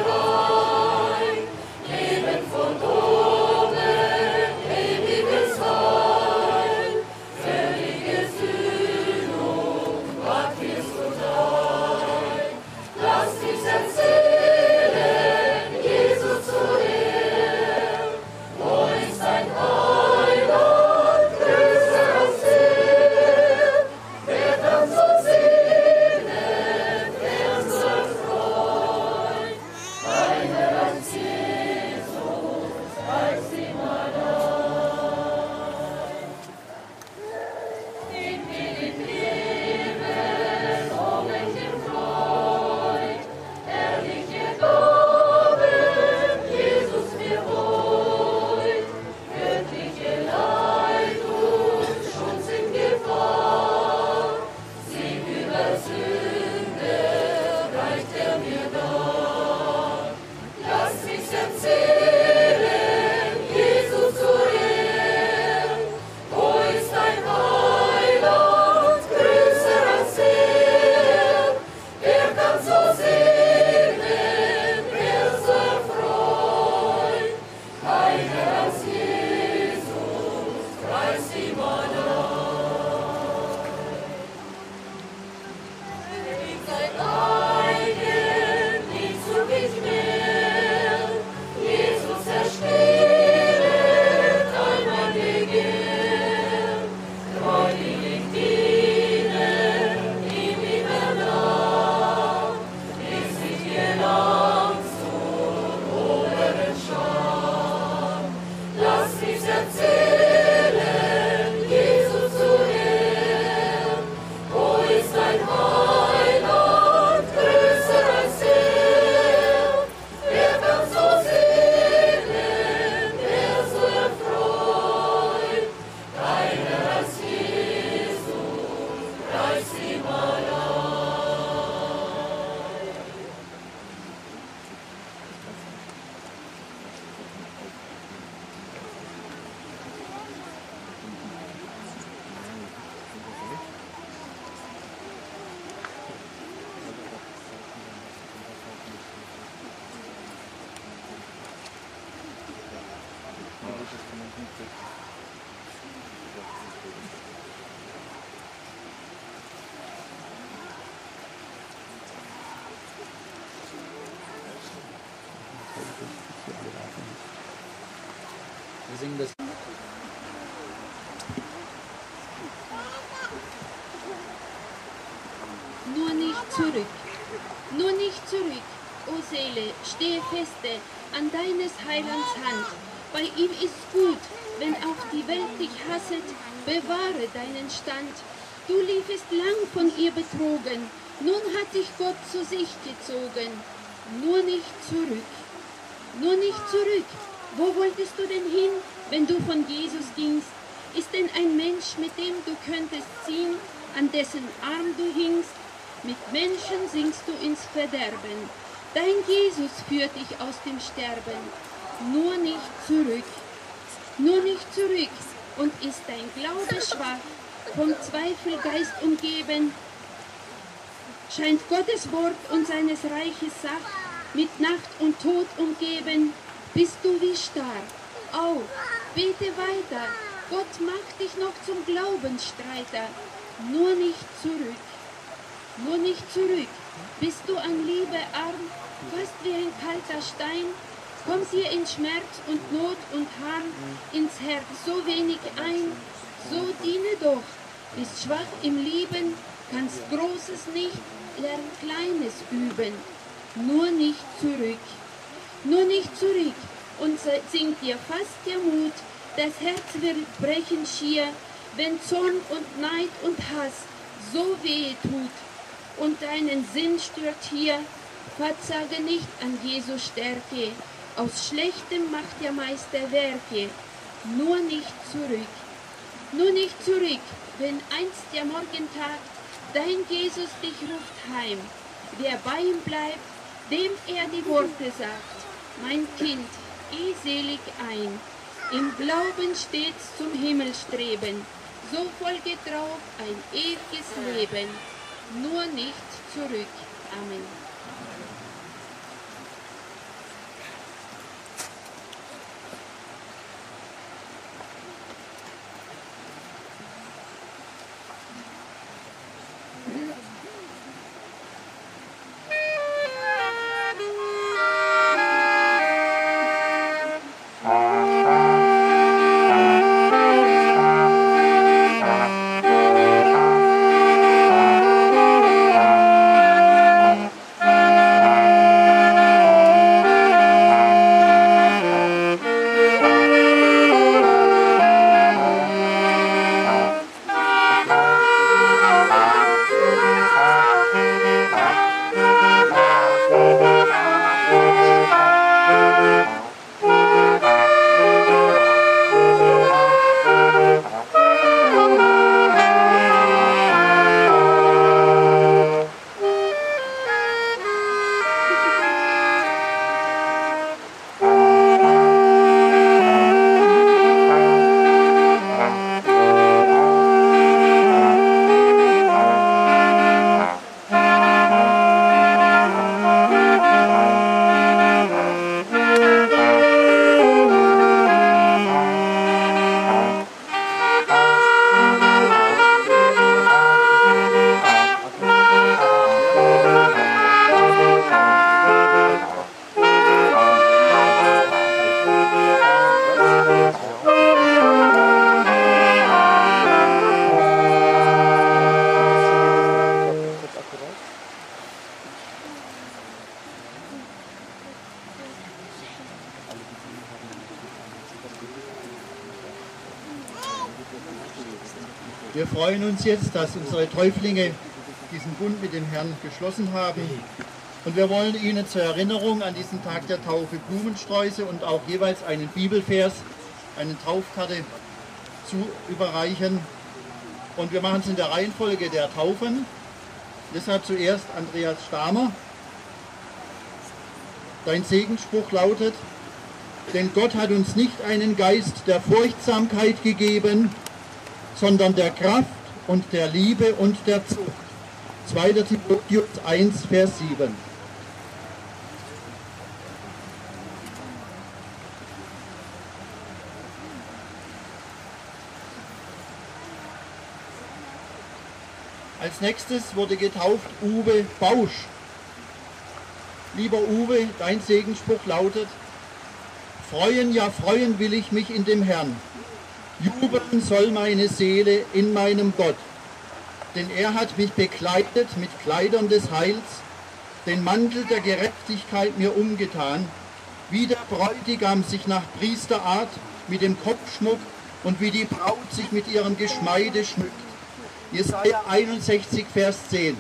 I: Wir singen das.
L: Nur nicht zurück, nur nicht zurück, o Seele, stehe feste an deines Heilands Hand. Bei ihm ist gut, wenn auch die Welt dich hasset, bewahre deinen Stand. Du liefest lang von ihr betrogen, nun hat dich Gott zu sich gezogen. Nur nicht zurück, nur nicht zurück. Wo wolltest du denn hin, wenn du von Jesus gingst? Ist denn ein Mensch, mit dem du könntest ziehen, an dessen Arm du hingst? Mit Menschen sinkst du ins Verderben. Dein Jesus führt dich aus dem Sterben. Nur nicht zurück, nur nicht zurück. Und ist dein Glaube schwach, vom Zweifelgeist umgeben, scheint Gottes Wort und seines Reiches Sach mit Nacht und Tod umgeben, bist du wie starr. Au, bete weiter, Gott macht dich noch zum Glaubensstreiter. Nur nicht zurück, nur nicht zurück. Bist du an Liebe arm, fast wie ein kalter Stein, kommt dir in Schmerz und Not und Harm ins Herz so wenig ein, so diene doch, bist schwach im Lieben, kannst Großes nicht, lern Kleines üben. Nur nicht zurück, nur nicht zurück, und sinkt dir fast der Mut, das Herz wird brechen schier, wenn Zorn und Neid und Hass so wehe tut und deinen Sinn stört hier. Verzage nicht an Jesu Stärke, aus Schlechtem macht der Meister Werke. Nur nicht zurück, nur nicht zurück, wenn einst der Morgentag dein Jesus dich ruft heim. Wer bei ihm bleibt, dem er die Worte sagt: Mein Kind, geh selig ein, im Glauben stets zum Himmel streben, so folge drauf ein ewiges Leben, nur nicht zurück. Amen.
F: Wir freuen uns jetzt, dass unsere Täuflinge diesen Bund mit dem Herrn geschlossen haben. Und wir wollen Ihnen zur Erinnerung an diesen Tag der Taufe Blumensträuße und auch jeweils einen Bibelvers, eine Taufkarte zu überreichen. Und wir machen es in der Reihenfolge der Taufen. Deshalb zuerst Andreas Stamer. Dein Segensspruch lautet: Denn Gott hat uns nicht einen Geist der Furchtsamkeit gegeben, sondern der Kraft und der Liebe und der Zucht. zweiter Timotheus eins, Vers sieben. Als nächstes wurde getauft Uwe Bausch.
B: Lieber Uwe, dein Segensspruch lautet: Freuen, ja freuen will ich mich in dem Herrn. Jubeln soll meine Seele in meinem Gott. Denn er hat mich bekleidet mit Kleidern des Heils, den Mantel der Gerechtigkeit mir umgetan, wie der Bräutigam sich nach Priesterart mit dem Kopfschmuck und wie die Braut sich mit ihrem Geschmeide schmückt. Jesaja einundsechzig, Vers zehn.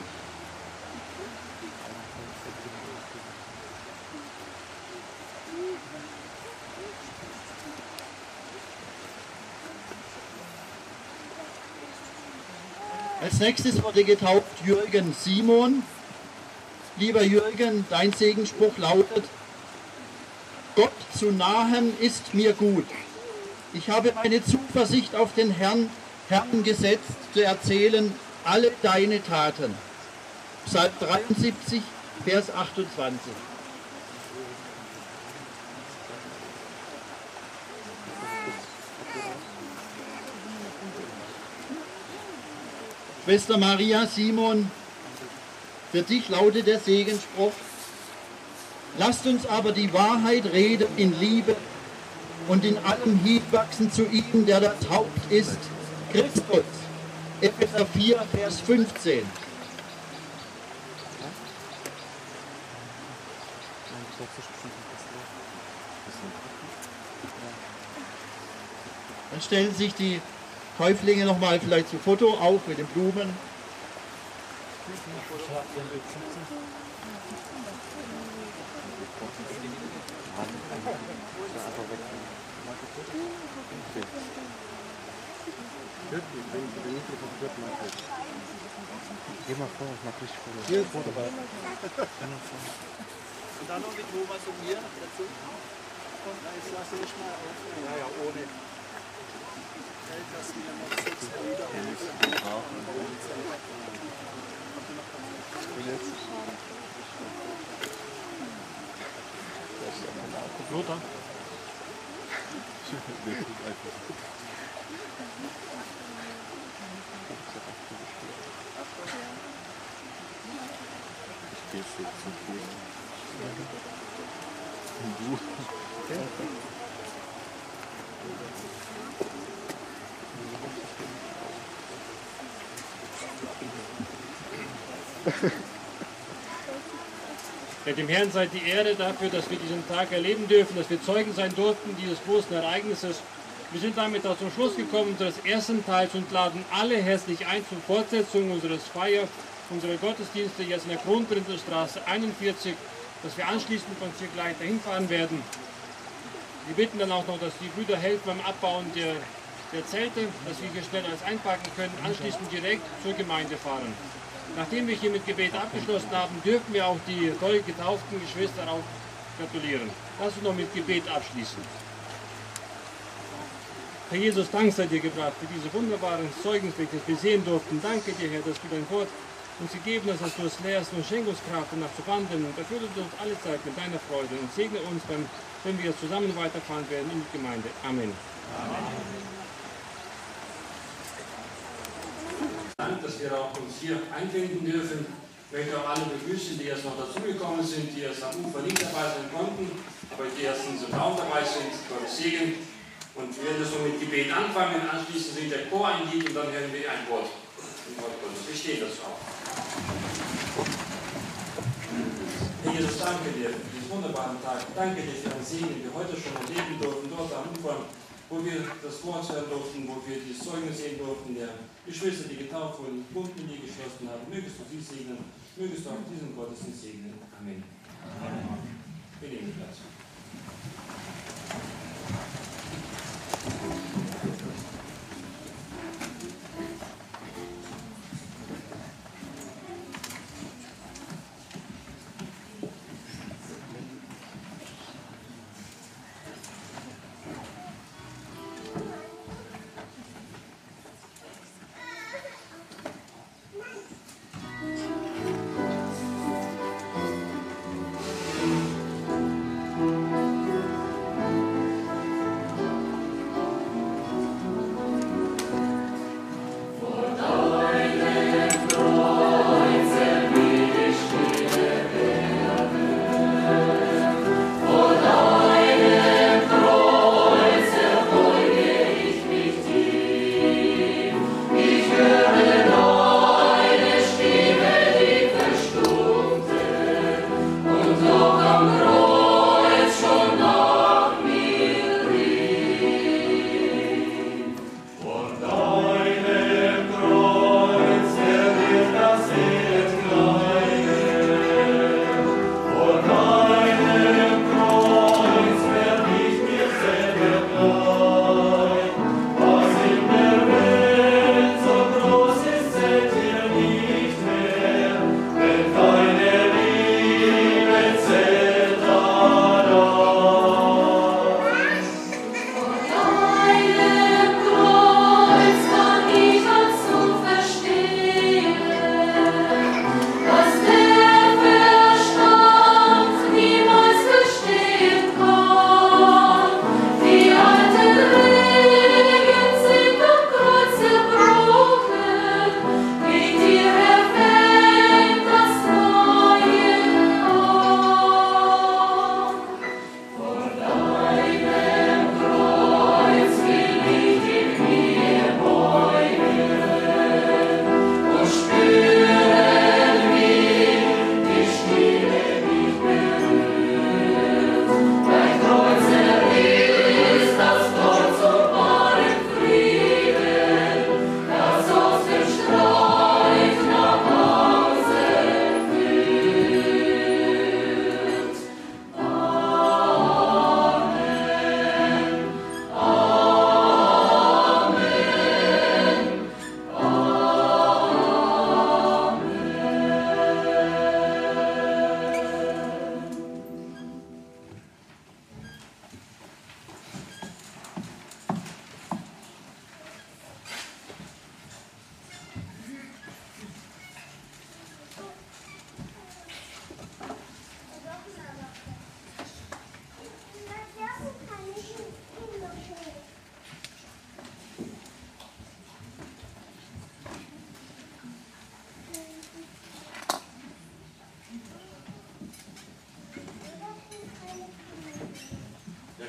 B: Als nächstes wurde getauft Jürgen Simon. Lieber Jürgen, dein Segensspruch lautet: Gott zu nahen ist mir gut. Ich habe meine Zuversicht auf den Herrn, Herrn gesetzt, zu erzählen alle deine Taten. Psalm dreiundsiebzig, Vers achtundzwanzig. Schwester Maria Simon, für dich lautet der Segensspruch: Lasst uns aber die Wahrheit reden in Liebe und in allem hinwachsen zu ihm, der das Haupt ist, Christus. Epheser vier, Vers fünfzehn. Dann stellen sich die Täuflinge nochmal vielleicht zu Foto auf mit den Blumen.
J: Geh mal vor, ich mach richtig Foto.
F: Hier, Foto bei. Und dann noch mit Thomas und mir dazu. Und jetzt lass ich mal auf. Ja, ja, ohne. Dass wir noch sechs Lieder
J: Lothar. Ich gehe jetzt zum Spiel. Und du?
A: Ja, dem Herrn sei die Ehre dafür, dass wir diesen Tag erleben dürfen, dass wir Zeugen sein durften dieses großen Ereignisses. Wir sind damit auch zum Schluss gekommen unseres ersten Teils und laden alle herzlich ein zur Fortsetzung unseres Feier, unserer Gottesdienste jetzt in der Kronprinzenstraße einundvierzig, dass wir anschließend von hier gleich dahin fahren werden. Wir bitten dann auch noch, dass die Brüder helfen beim Abbauen der, der Zelte, dass wir hier schnell alles einpacken können, anschließend direkt zur Gemeinde fahren. Nachdem wir hier mit Gebet abgeschlossen haben, dürfen wir auch die neu getauften Geschwister auch gratulieren. Lass uns noch mit Gebet abschließen. Herr Jesus, Dank sei dir gebracht für diese wunderbaren Zeugensweg, das wir sehen durften. Danke dir, Herr, dass du dein Wort uns gegeben hast, dass du es lehrst und schenk uns Kraft, danach zu wandeln. Und erfülle uns alle Zeit mit deiner Freude und segne uns, beim, wenn wir zusammen weiterfahren werden in die Gemeinde. Amen. Amen. Dank, dass wir auch uns hier einfinden dürfen. Ich möchte auch alle begrüßen, die erst noch dazugekommen sind, die erst am Ufer nicht dabei sein konnten, aber die erst in diesem Raum dabei sind. Gottes Segen. Und wir werden das so mit Gebet anfangen, anschließend singt der Chor ein Lied und dann hören wir ein Wort. Im Wort Gottes. Wir stehen dazu auf. Herr Jesus, danke dir für diesen wunderbaren Tag. Danke dir für den Segen, den wir heute schon erleben durften, dort am Ufer, wo wir das Wort hören durften, wo wir die Zeugnis sehen durften, der Geschwister, die getauft wurden, Bund mit dir geschlossen haben. Mögest du sie segnen, mögest du auch diesen Gottesdienst segnen. Amen. Amen. Wir nehmen Platz.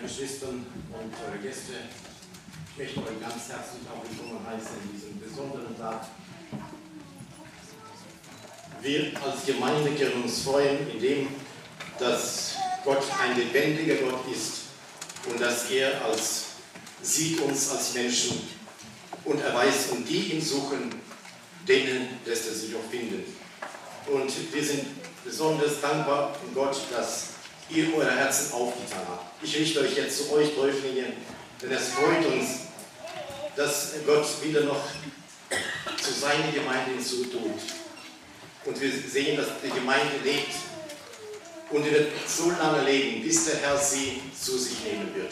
M: meine Schwestern und eure Gäste, ich möchte euch ganz herzlich auch willkommen heißen in diesem besonderen Tag. Wir als Gemeinde können uns freuen, indem dass Gott ein lebendiger Gott ist und dass er als, sieht uns als Menschen und er weiß, um die ihn suchen, denen lässt er sich auch finden. Und wir sind besonders dankbar um Gott, dass ihr eure Herzen aufgetan habt. Ich richte euch jetzt zu euch, Täuflinge, denn es freut uns, dass Gott wieder noch zu seiner Gemeinde hinzutut. Und wir sehen, dass die Gemeinde lebt und sie wird so lange leben, bis der Herr sie zu sich nehmen wird.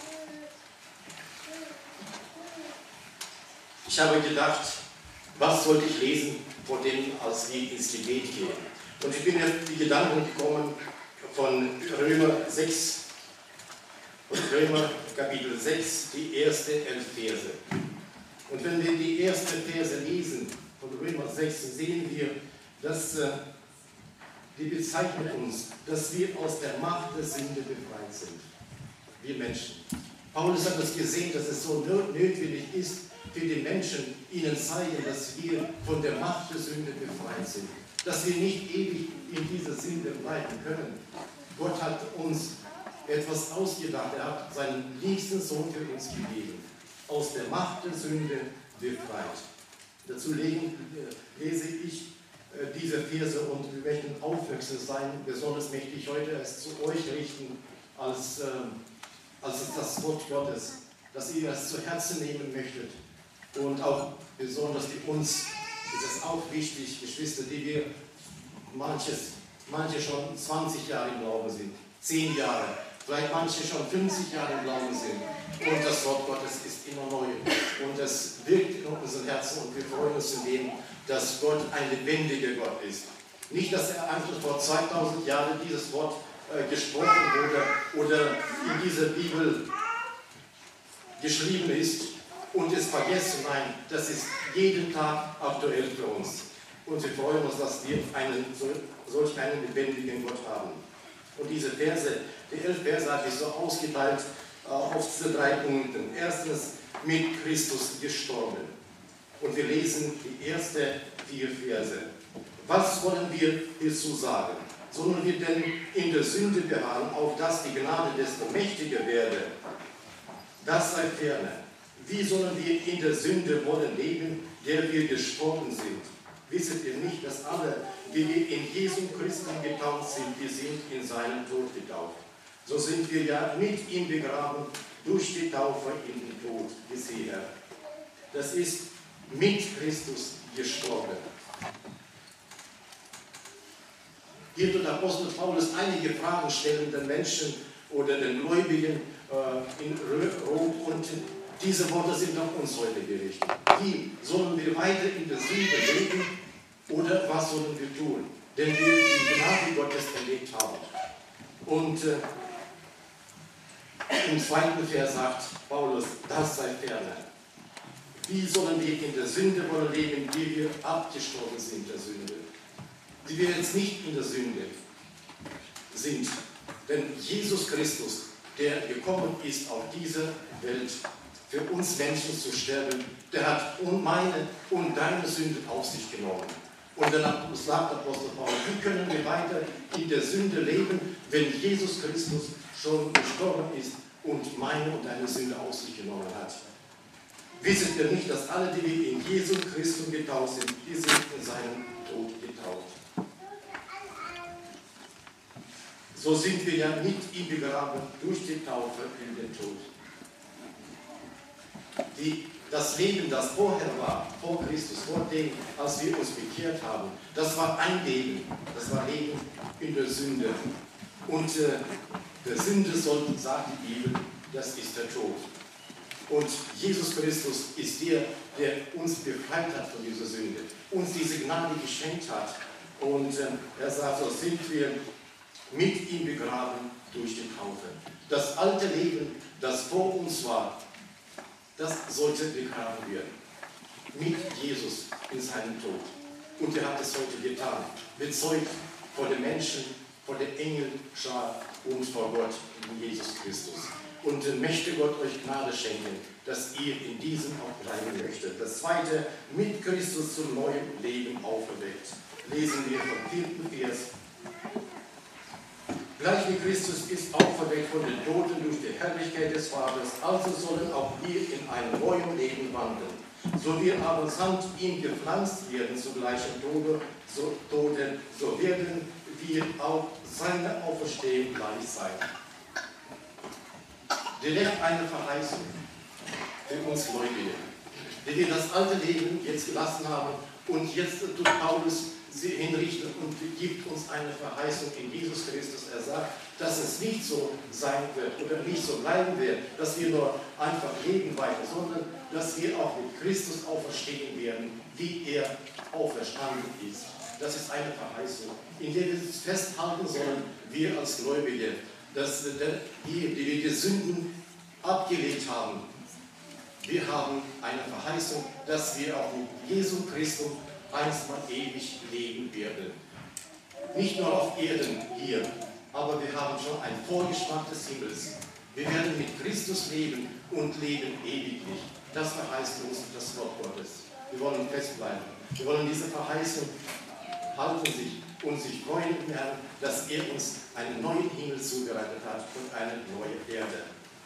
M: Ich habe gedacht, was sollte ich lesen, vor dem als wir ins Gebet gehen? Und ich bin auf die Gedanken gekommen von Römer sechs, von Römer Kapitel sechs, die ersten elf Verse. Und wenn wir die ersten Verse lesen von Römer sechs, sehen wir, dass äh, die bezeichnet uns, dass wir aus der Macht der Sünde befreit sind. Wir Menschen. Paulus hat es gesehen, dass es so notwendig ist, für die Menschen ihnen zeigen, dass wir von der Macht der Sünde befreit sind. Dass wir nicht ewig in dieser Sünde bleiben können. Gott hat uns etwas ausgedacht. Er hat seinen liebsten Sohn für uns gegeben. Aus der Macht der Sünde befreit. Dazu legen, äh, lese ich äh, diese Verse und wir möchten aufmerksam sein. Besonders möchte ich heute es zu euch richten, als, äh, als das Wort Gottes, dass ihr es zu Herzen nehmen möchtet. Und auch besonders für uns ist es auch wichtig, Geschwister, die wir manches, manche schon zwanzig Jahre im Glauben sind, zehn Jahre, vielleicht manche schon fünfzig Jahre im Glauben sind. Und das Wort Gottes ist immer neu. Und es wirkt in unseren Herzen und wir freuen uns in dem, dass Gott ein lebendiger Gott ist. Nicht, dass er einfach vor zweitausend Jahren dieses Wort äh, gesprochen wurde oder in dieser Bibel geschrieben ist und es vergessen. Nein, das ist jeden Tag aktuell für uns. Und wir freuen uns, dass wir einen, solch einen lebendigen Gott haben. Und diese Verse, die elf Verse habe ich so ausgeteilt äh, auf diese drei Punkte. Erstens, mit Christus gestorben. Und wir lesen die ersten vier Verse. Was wollen wir hierzu sagen? Sollen wir denn in der Sünde beharren, auf dass die Gnade desto mächtiger werde? Das sei ferne. Wie sollen wir in der Sünde wollen leben, der wir gestorben sind? Wisset ihr nicht, dass alle, die wir in Jesu Christus getauft sind, wir sind in seinen Tod getauft? So sind wir ja mit ihm begraben durch die Taufe in den Tod, gesehen. Das ist mit Christus gestorben. Hier tut Apostel Paulus einige Fragen stellen den Menschen oder den Gläubigen äh, in Rom und diese Worte sind auf uns heute gerichtet. Wie sollen wir weiter in der Sünde leben oder was sollen wir tun? Denn wir die Gnade Gottes erlebt haben. Und äh, im zweiten Vers sagt Paulus, das sei ferne. Wie sollen wir in der Sünde wollen leben, die wir abgestorben sind der Sünde? Die wir jetzt nicht in der Sünde sind. Denn Jesus Christus, der gekommen ist auf diese Welt, für uns Menschen zu sterben, der hat meine und deine Sünde auf sich genommen. Und dann sagt Apostel Paulus, wie können wir weiter in der Sünde leben, wenn Jesus Christus schon gestorben ist und meine und deine Sünde auf sich genommen hat? Wisset ihr nicht, dass alle, die wir in Jesus Christus getauft sind, die sind in seinem Tod getauft? So sind wir ja mit ihm begraben durch die Taufe in den Tod. Die, das Leben, das vorher war, vor Christus, vor dem, als wir uns bekehrt haben, das war ein Leben, das war Leben in der Sünde. Und äh, der Sünde soll, sagt die Bibel, das ist der Tod. Und Jesus Christus ist der, der uns befreit hat von dieser Sünde, uns diese Gnade geschenkt hat. Und äh, er sagt, so sind wir mit ihm begraben durch die Taufe. Das alte Leben, das vor uns war, das sollte begraben werden. Mit Jesus in seinem Tod. Und er hat es heute getan. Bezeugt vor den Menschen, vor der Engelschar und vor Gott in Jesus Christus. Und äh, möchte Gott euch Gnade schenken, dass ihr in diesem auch bleiben möchtet. Das zweite, mit Christus zum neuen Leben auferweckt. Lesen wir vom vierten Vers. Gleich wie Christus ist auferweckt von den Toten durch die Herrlichkeit des Vaters, also sollen auch wir in einem neuen Leben wandeln. So wir aber samt ihm gepflanzt werden zu gleichem Tode, so, Tode, so werden wir auch seiner Auferstehung gleich sein. Der lehrt eine Verheißung für uns Gläubige, die wir das alte Leben jetzt gelassen haben und jetzt tut Paulus sie hinrichten und gibt uns eine Verheißung in Jesus Christus. Er sagt, dass es nicht so sein wird oder nicht so bleiben wird, dass wir nur einfach leben weiter, sondern dass wir auch mit Christus auferstehen werden, wie er auferstanden ist. Das ist eine Verheißung, in der wir uns festhalten sollen, wir als Gläubige, dass die, die wir die Sünden abgelegt haben, wir haben eine Verheißung, dass wir auch mit Jesu Christus einstmal ewig leben werden. Nicht nur auf Erden hier, aber wir haben schon einen Vorgeschmack des Himmels. Wir werden mit Christus leben und leben ewiglich. Das verheißt uns das Wort Gottes. Wir wollen festbleiben. Wir wollen diese Verheißung halten sich und sich freuen im Herrn, dass er uns einen neuen Himmel zubereitet hat und eine neue Erde.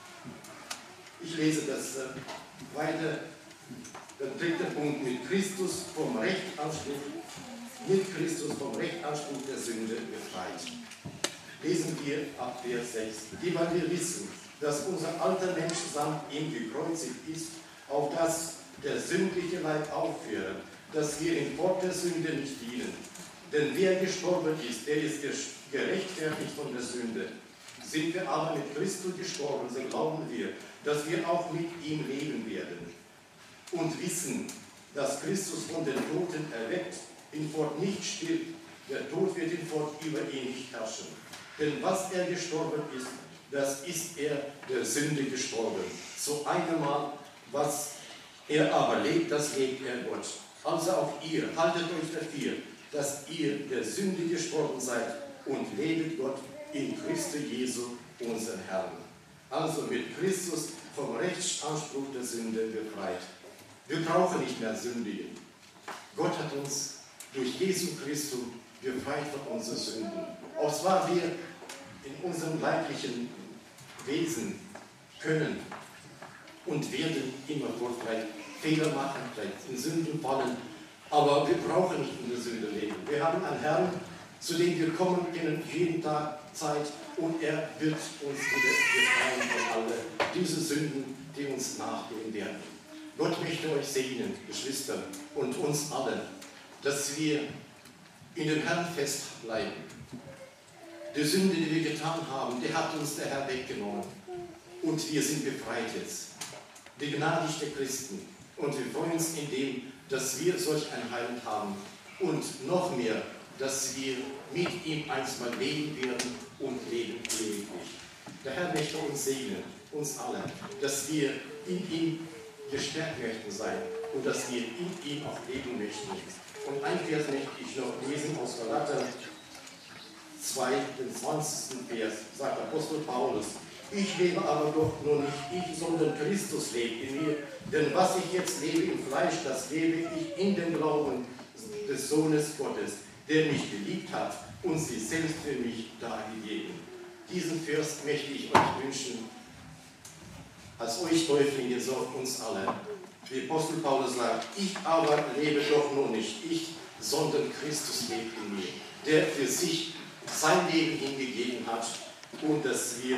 M: Ich lese das äh, weiter. Der dritte Punkt, mit Christus vom Rechtanspruch, mit Christus vom Rechtanspruch der Sünde befreit. Lesen wir ab Vers sechs. Die, weil wir wissen, dass unser alter Mensch samt ihm gekreuzigt ist, auf das der sündliche Leib aufhöre, dass wir in Wort der Sünde nicht dienen. Denn wer gestorben ist, der ist gerechtfertigt von der Sünde. Sind wir aber mit Christus gestorben, so glauben wir, dass wir auch mit ihm leben werden. Und wissen, dass Christus von den Toten erweckt, hinfort nicht stirbt, der Tod wird hinfort über ihn nicht herrschen. Denn was er gestorben ist, das ist er der Sünde gestorben. So einmal, was er aber lebt, das lebt er Gott. Also auch ihr, haltet euch dafür, dass ihr der Sünde gestorben seid und lebet Gott in Christo Jesu, unseren Herrn. Also mit Christus vom Rechtsanspruch der Sünde befreit. Wir brauchen nicht mehr sündigen. Gott hat uns durch Jesu Christus befreit von unseren Sünden. Auch zwar wir in unserem leiblichen Wesen können und werden immerfort vielleicht Fehler machen, vielleicht in Sünden fallen, aber wir brauchen nicht in der Sünde leben. Wir haben einen Herrn, zu dem wir kommen können, jeden Tag Zeit, und er wird uns wieder befreien von all diese Sünden, die uns nachgehen werden. Gott möchte euch segnen, Geschwister, und uns alle, dass wir in dem Herrn festbleiben. Die Sünde, die wir getan haben, die hat uns der Herr weggenommen. Und wir sind befreit jetzt. Begnadigte Christen. Und wir freuen uns in dem, dass wir solch ein Heiland haben. Und noch mehr, dass wir mit ihm einstmal leben werden und leben ewiglich. Der Herr möchte uns segnen, uns alle, dass wir in ihm gestärkt möchten sein und dass wir in ihm auch leben möchten. Und ein Vers möchte ich noch lesen aus Galater zwei, den zwanzigsten Vers, sagt Apostel Paulus: Ich lebe aber doch nur nicht ich, sondern Christus lebt in mir. Denn was ich jetzt lebe im Fleisch, das lebe ich in dem Glauben des Sohnes Gottes, der mich geliebt hat und sich selbst für mich dargegeben. Diesen Vers möchte ich euch wünschen, als euch Täuflinge, so uns alle. Wie Apostel Paulus sagt: Ich aber lebe doch nur nicht ich, sondern Christus lebt in mir, der für sich sein Leben hingegeben hat und dass wir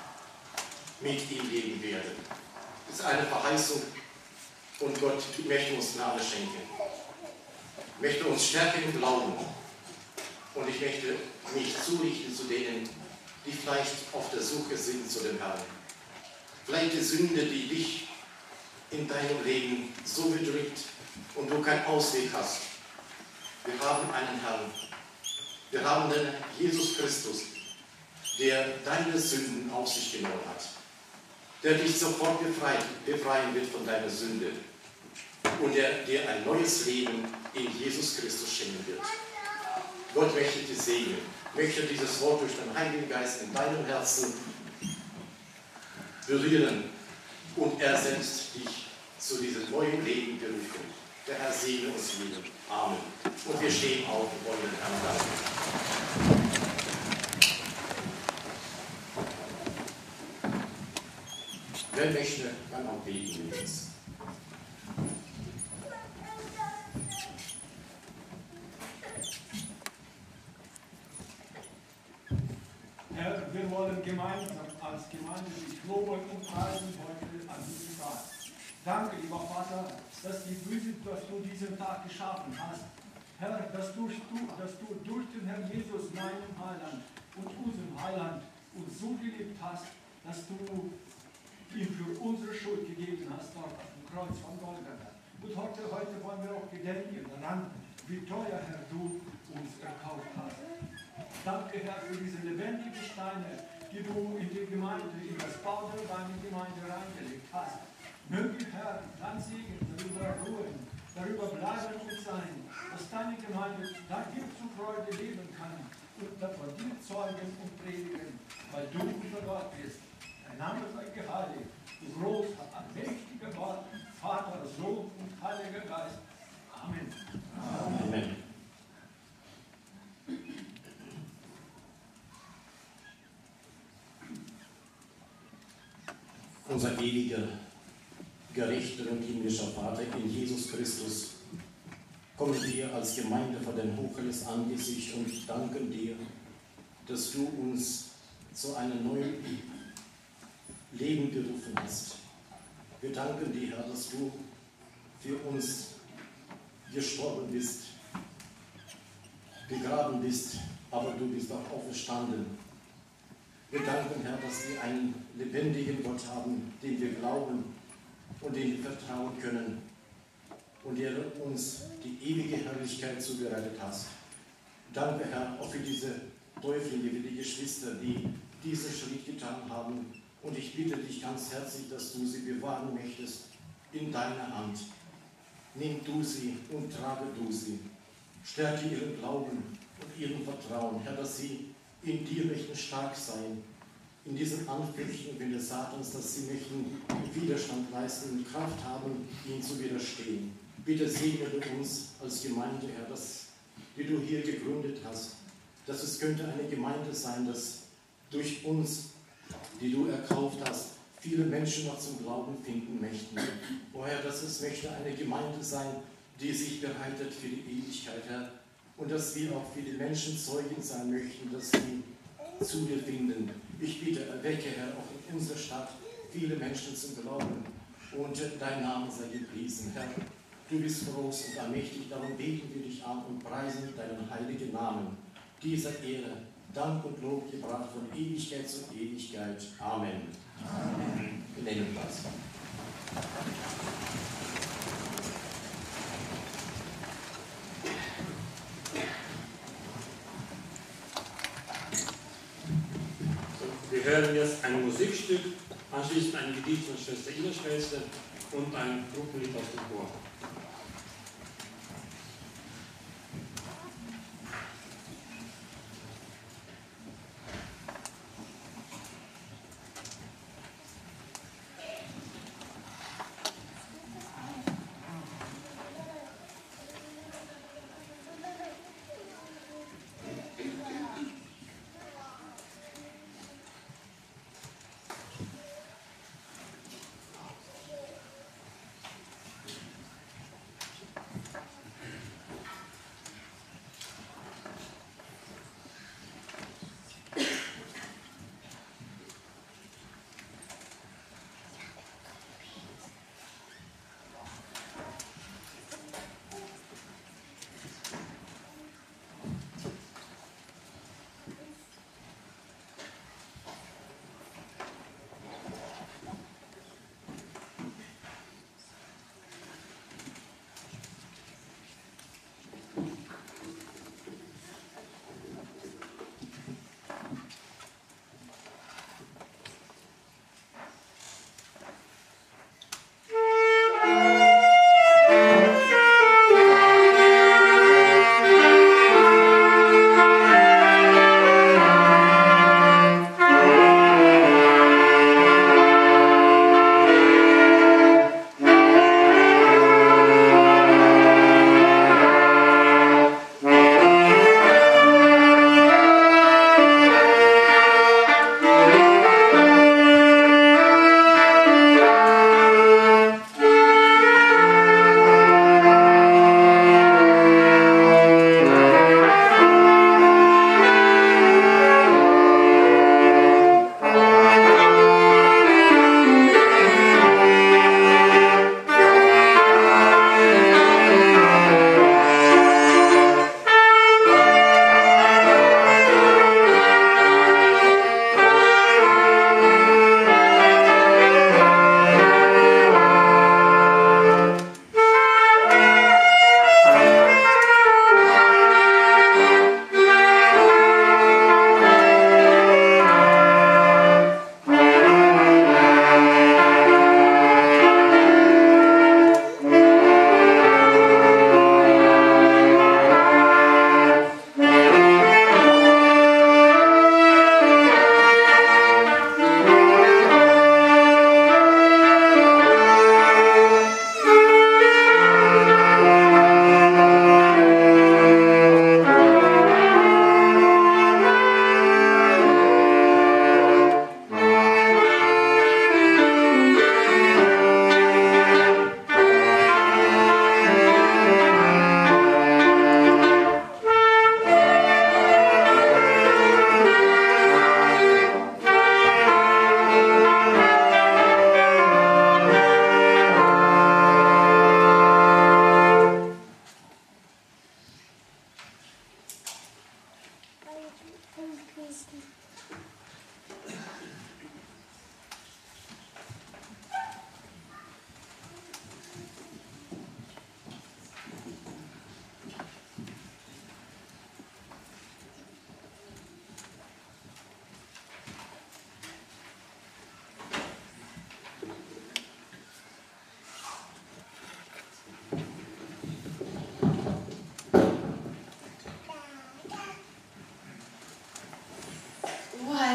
M: mit ihm leben werden. Das ist eine Verheißung und Gott möchte uns Gnade schenken, möchte uns stärken im Glauben, und ich möchte mich zurichten zu denen, die vielleicht auf der Suche sind zu dem Herrn. Vielleicht die Sünde, die dich in deinem Leben so bedrückt und du keinen Ausweg hast. Wir haben einen Herrn. Wir haben den Jesus Christus, der deine Sünden auf sich genommen hat, der dich sofort befreit, befreien wird von deiner Sünde und der dir ein neues Leben in Jesus Christus schenken wird. Gott möchte dich segnen. möchte dieses Wort durch den Heiligen Geist in deinem Herzen berühren und er setzt dich zu diesem neuen Leben berufen. Der Herr segne uns jeden. Amen. Und wir stehen auf und wollen den Herrn danken. Wer möchte, kann auch beten mit uns.
N: Herr, wir wollen gemeinsam als Gemeinde dich loben und preisen heute an diesem Tag. Danke, lieber Vater, dass, die, dass du diesen Tag geschaffen hast. Herr, dass du, dass du durch den Herrn Jesus, meinem Heiland und unserem Heiland, uns so geliebt hast, dass du ihm für unsere Schuld gegeben hast, dort auf dem Kreuz von Golgatha. Und heute, heute wollen wir auch gedenken daran, wie teuer, Herr, du uns erkauft hast. Danke, Herr, für diese lebendigen Steine, die du in die Gemeinde, in das Bau deiner Gemeinde reingelegt hast. Möge, Herr, dein Segen darüber ruhen, darüber bleiben und sein, dass deine Gemeinde dir zu Freude leben kann und davon dir zeugen und predigen, weil du unser Gott bist. Dein Name sei geheiligt, du großer, allmächtiger Gott, Vater, Sohn und Heiliger Geist. Amen.
M: Amen. Amen. Unser ewiger, gerechter und himmlischer Vater in Jesus Christus, kommen wir als Gemeinde vor dein hochhelles Angesicht und danken dir, dass du uns zu einem neuen Leben berufen hast. Wir danken dir, Herr, dass du für uns gestorben bist, begraben bist, aber du bist auch auferstanden. Wir danken, Herr, dass wir einen lebendigen Gott haben, den wir glauben und den wir vertrauen können und der uns die ewige Herrlichkeit zubereitet hast. Danke, Herr, auch für diese Täuflinge, für die Geschwister, die diesen Schritt getan haben. Und ich bitte dich ganz herzlich, dass du sie bewahren möchtest in deiner Hand. Nimm du sie und trage du sie. Stärke ihren Glauben und ihren Vertrauen, Herr, dass sie in dir möchten stark sein, in diesen Anfechtungen des Satans, dass sie möchten Widerstand leisten und Kraft haben, ihm zu widerstehen. Bitte segne du uns als Gemeinde, Herr, dass, die du hier gegründet hast, dass es könnte eine Gemeinde sein, dass durch uns, die du erkauft hast, viele Menschen noch zum Glauben finden möchten. O Herr, dass es möchte eine Gemeinde sein, die sich bereitet für die Ewigkeit, Herr, und dass wir auch für die Menschen Zeugen sein möchten, dass sie zu dir finden. Ich bitte, erwecke, Herr, auch in unserer Stadt viele Menschen zum Glauben und dein Name sei gepriesen. Herr, du bist groß und allmächtig, darum beten wir dich an und preisen deinen heiligen Namen. Dieser Ehre, Dank und Lob gebracht von Ewigkeit zu Ewigkeit. Amen. Amen. Wir nehmen Platz.
A: Wir hören jetzt ein Musikstück, anschließend ein Gedicht von Schwester Ina Schwester und ein Gruppenlied aus dem Chor.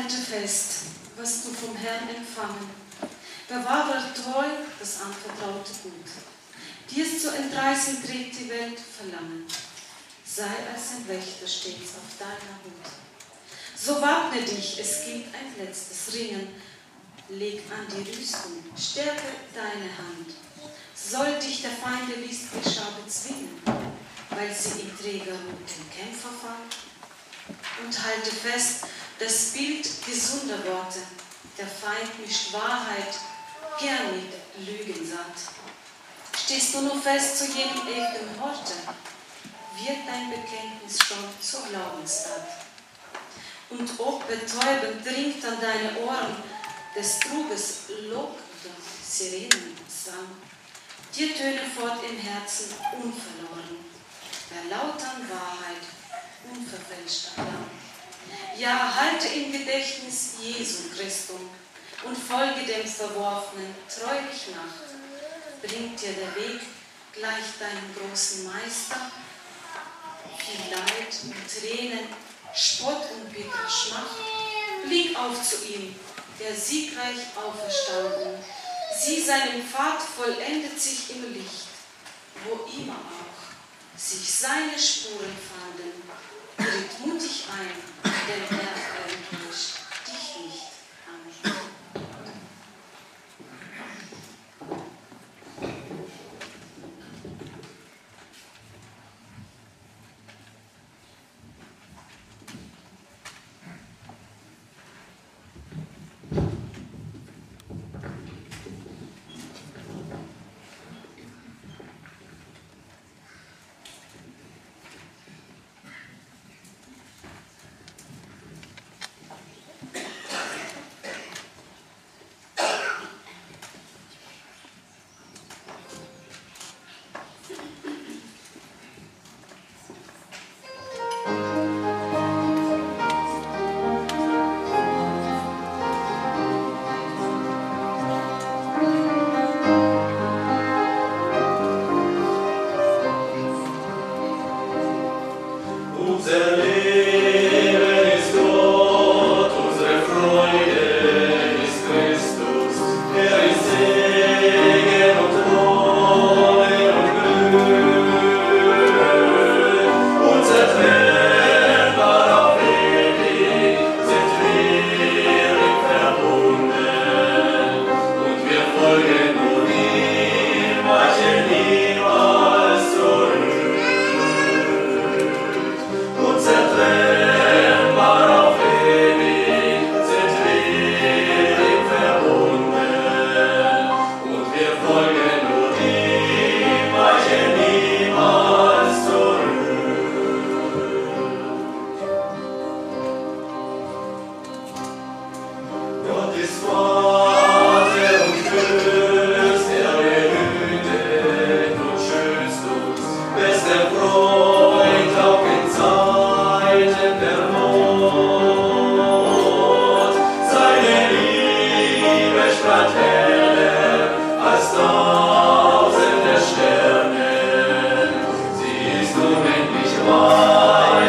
O: Halte fest, was du vom Herrn empfangen. Bewahre treu das anvertraute Gut. Dir es zu entreißen trägt die Welt Verlangen. Sei als ein Wächter stets auf deiner Hut. So wappne dich, es gibt ein letztes Ringen. Leg an die Rüstung, stärke deine Hand. Soll dich der Feinde Listgeschau bezwingen, weil sie im Trägermut den Kämpfer fand? Und halte fest, das Bild gesunder Worte. Der Feind mischt Wahrheit gern mit Lügen satt. Stehst du nur fest zu jedem ewigen Horte, wird dein Bekenntnis schon zur Glaubenstat. Und ob betäubend dringt an deine Ohren des Truges lockender Sirenensang, dir töne fort im Herzen unverloren, der lautern Wahrheit unverfälschter Klang. Ja, halte im Gedächtnis Jesu Christum und folge dem Verworfenen treulich nach. Bringt dir der Weg gleich deinem großen Meister viel Leid und Tränen, Spott und bittere Schmach? Blick auf zu ihm, der siegreich auferstanden. Sieh, seinen Pfad vollendet sich im Licht, wo immer auch sich seine Spuren fanden. Tritt mutig ein, denn er enttäuscht dich nicht. Amen.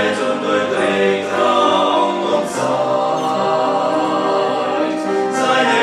G: Seine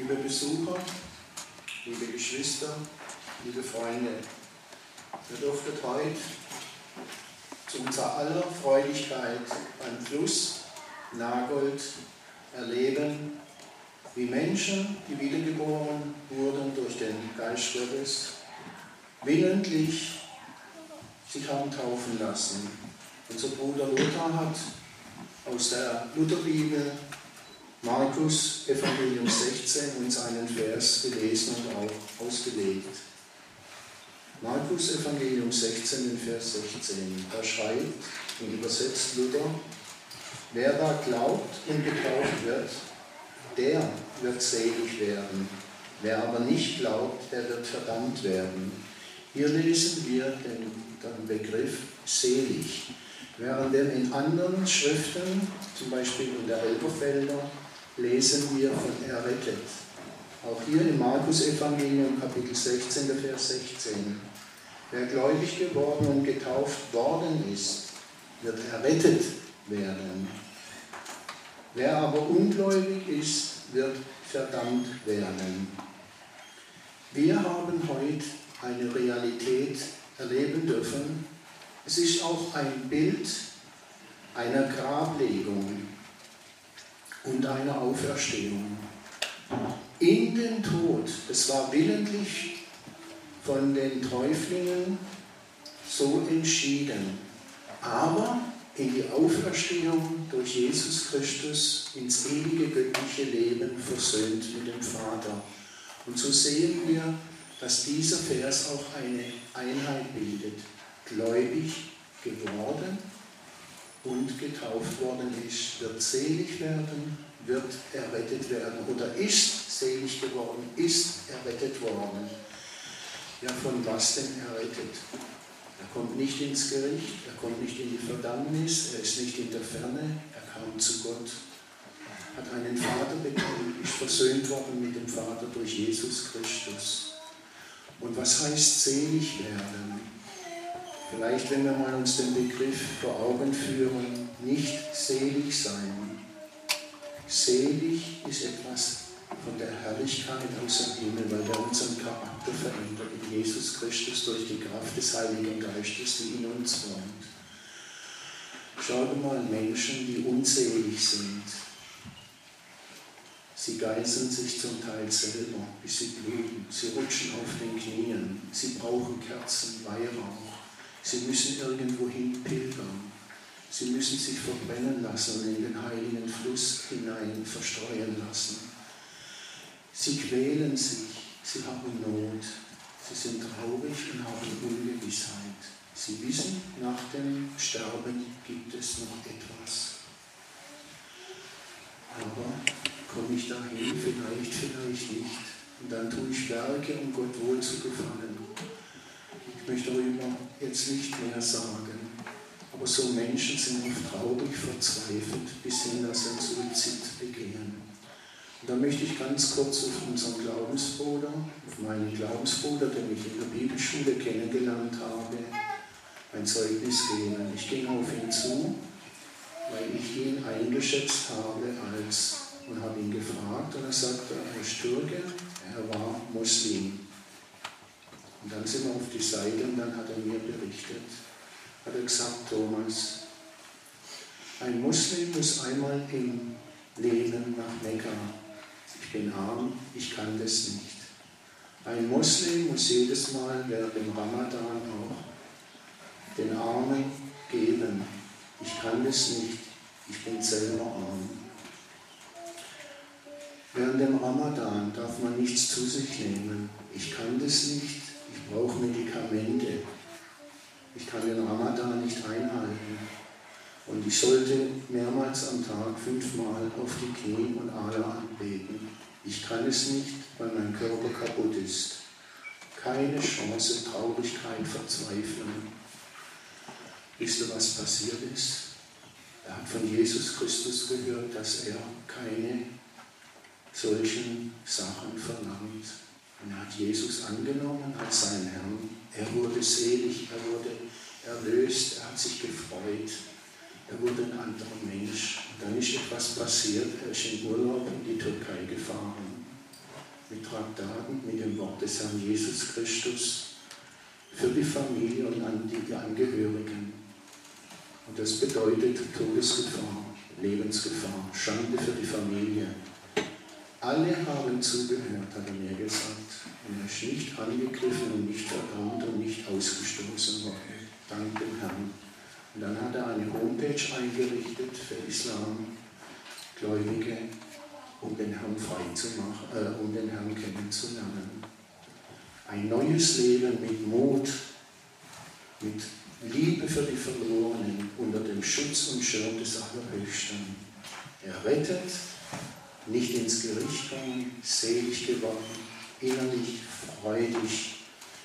D: liebe Besucher, liebe Geschwister, liebe Freunde, ihr durftet heute zu unserer aller Freudigkeit beim Fluss Nagold erleben, wie Menschen, die wiedergeboren wurden durch den Geist Gottes, willentlich sich haben taufen lassen. Unser Bruder Lothar hat aus der Lutherbibel Markus Evangelium sechzehn uns einen Vers gelesen und auch ausgelegt. Markus Evangelium sechzehn, den Vers sechzehn, da schreibt und übersetzt Luther: Wer da glaubt und getauft wird, der wird selig werden. Wer aber nicht glaubt, der wird verdammt werden. Hier lesen wir den, den Begriff selig, während wir in anderen Schriften, zum Beispiel in der Elberfelder, lesen wir von errettet. Auch hier im Markus Evangelium Kapitel sechzehn, der Vers sechzehn. Wer gläubig geworden und getauft worden ist, wird errettet werden. Wer aber ungläubig ist, wird verdammt werden. Wir haben heute eine Realität erleben dürfen. Es ist auch ein Bild einer Grablegung und einer Auferstehung. In den Tod, das war willentlich von den Täuflingen so entschieden, aber in die Auferstehung durch Jesus Christus ins ewige göttliche Leben versöhnt mit dem Vater. Und so sehen wir, dass dieser Vers auch eine Einheit bildet. Gläubig geworden und getauft worden ist, wird selig werden, wird errettet werden oder ist selig geworden, ist errettet worden. Ja, von was denn errettet? Er kommt nicht ins Gericht, er kommt nicht in die Verdammnis, er ist nicht in der Ferne, er kam zu Gott, hat einen Vater bekommen, ist versöhnt worden mit dem Vater durch Jesus Christus. Und was heißt selig werden? Vielleicht, wenn wir mal uns den Begriff vor Augen führen, nicht selig sein. Selig ist etwas von der Herrlichkeit aus dem Himmel, weil der unseren Charakter verändert in Jesus Christus durch die Kraft des Heiligen Geistes, die in uns wohnt. Schaut mal Menschen, die unselig sind. Sie geißeln sich zum Teil selber, bis sie bluten. Sie rutschen auf den Knien. Sie brauchen Kerzen, Weihrauch. Sie müssen irgendwohin pilgern. Sie müssen sich verbrennen lassen und in den heiligen Fluss hinein verstreuen lassen. Sie quälen sich, sie haben Not, sie sind traurig und haben Ungewissheit. Sie wissen, nach dem Sterben gibt es noch etwas. Aber komme ich dahin? Vielleicht, vielleicht nicht. Und dann tue ich Werke, um Gott wohl zu gefallen. Ich möchte darüber jetzt nicht mehr sagen. Aber so Menschen sind oft traurig, verzweifelt, bis hin, dass sie einen Suizid begehen. Und da möchte ich ganz kurz auf unseren Glaubensbruder, auf meinen Glaubensbruder, den ich in der Bibelschule kennengelernt habe, ein Zeugnis geben. Ich ging auf ihn zu, weil ich ihn eingeschätzt habe als, und habe ihn gefragt, und er sagte, er ist Türke, er war Muslim. Und dann sind wir auf die Seite und dann hat er mir berichtet, hat er gesagt, Thomas, ein Muslim muss einmal im Leben nach Mekka. Ich bin arm, ich kann das nicht. Ein Muslim muss jedes Mal während dem Ramadan auch den Armen geben. Ich kann das nicht, ich bin selber arm. Während dem Ramadan darf man nichts zu sich nehmen. Ich kann das nicht, ich brauche Medikamente. Ich kann den Ramadan nicht einhalten. Und ich sollte mehrmals am Tag fünfmal auf die Knie und Allah anbeten. Ich kann es nicht, weil mein Körper kaputt ist. Keine Chance, Traurigkeit, Verzweiflung. Wisst ihr, was passiert ist? Er hat von Jesus Christus gehört, dass er keine solchen Sachen verlangt. Und er hat Jesus angenommen als seinen Herrn. Er wurde selig, er wurde erlöst, er hat sich gefreut. Er wurde ein anderer Mensch. Und dann ist etwas passiert, er ist in Urlaub in die Türkei gefahren. mit Traktaten, mit dem Wort des Herrn Jesus Christus für die Familie und an die Angehörigen. Und das bedeutet Todesgefahr, Lebensgefahr, Schande für die Familie. Alle haben zugehört, hat er mir gesagt. Und er ist nicht angegriffen und nicht verdammt und nicht ausgestoßen worden. Dank dem Herrn. Und dann hat er eine Homepage eingerichtet für Islamgläubige, um den Herrn frei zu machen, äh, um den Herrn kennenzulernen. Ein neues Leben mit Mut, mit Liebe für die Verlorenen, unter dem Schutz und Schirm des Allerhöchsten. Er rettet, nicht ins Gericht kommen, selig geworden, innerlich freudig,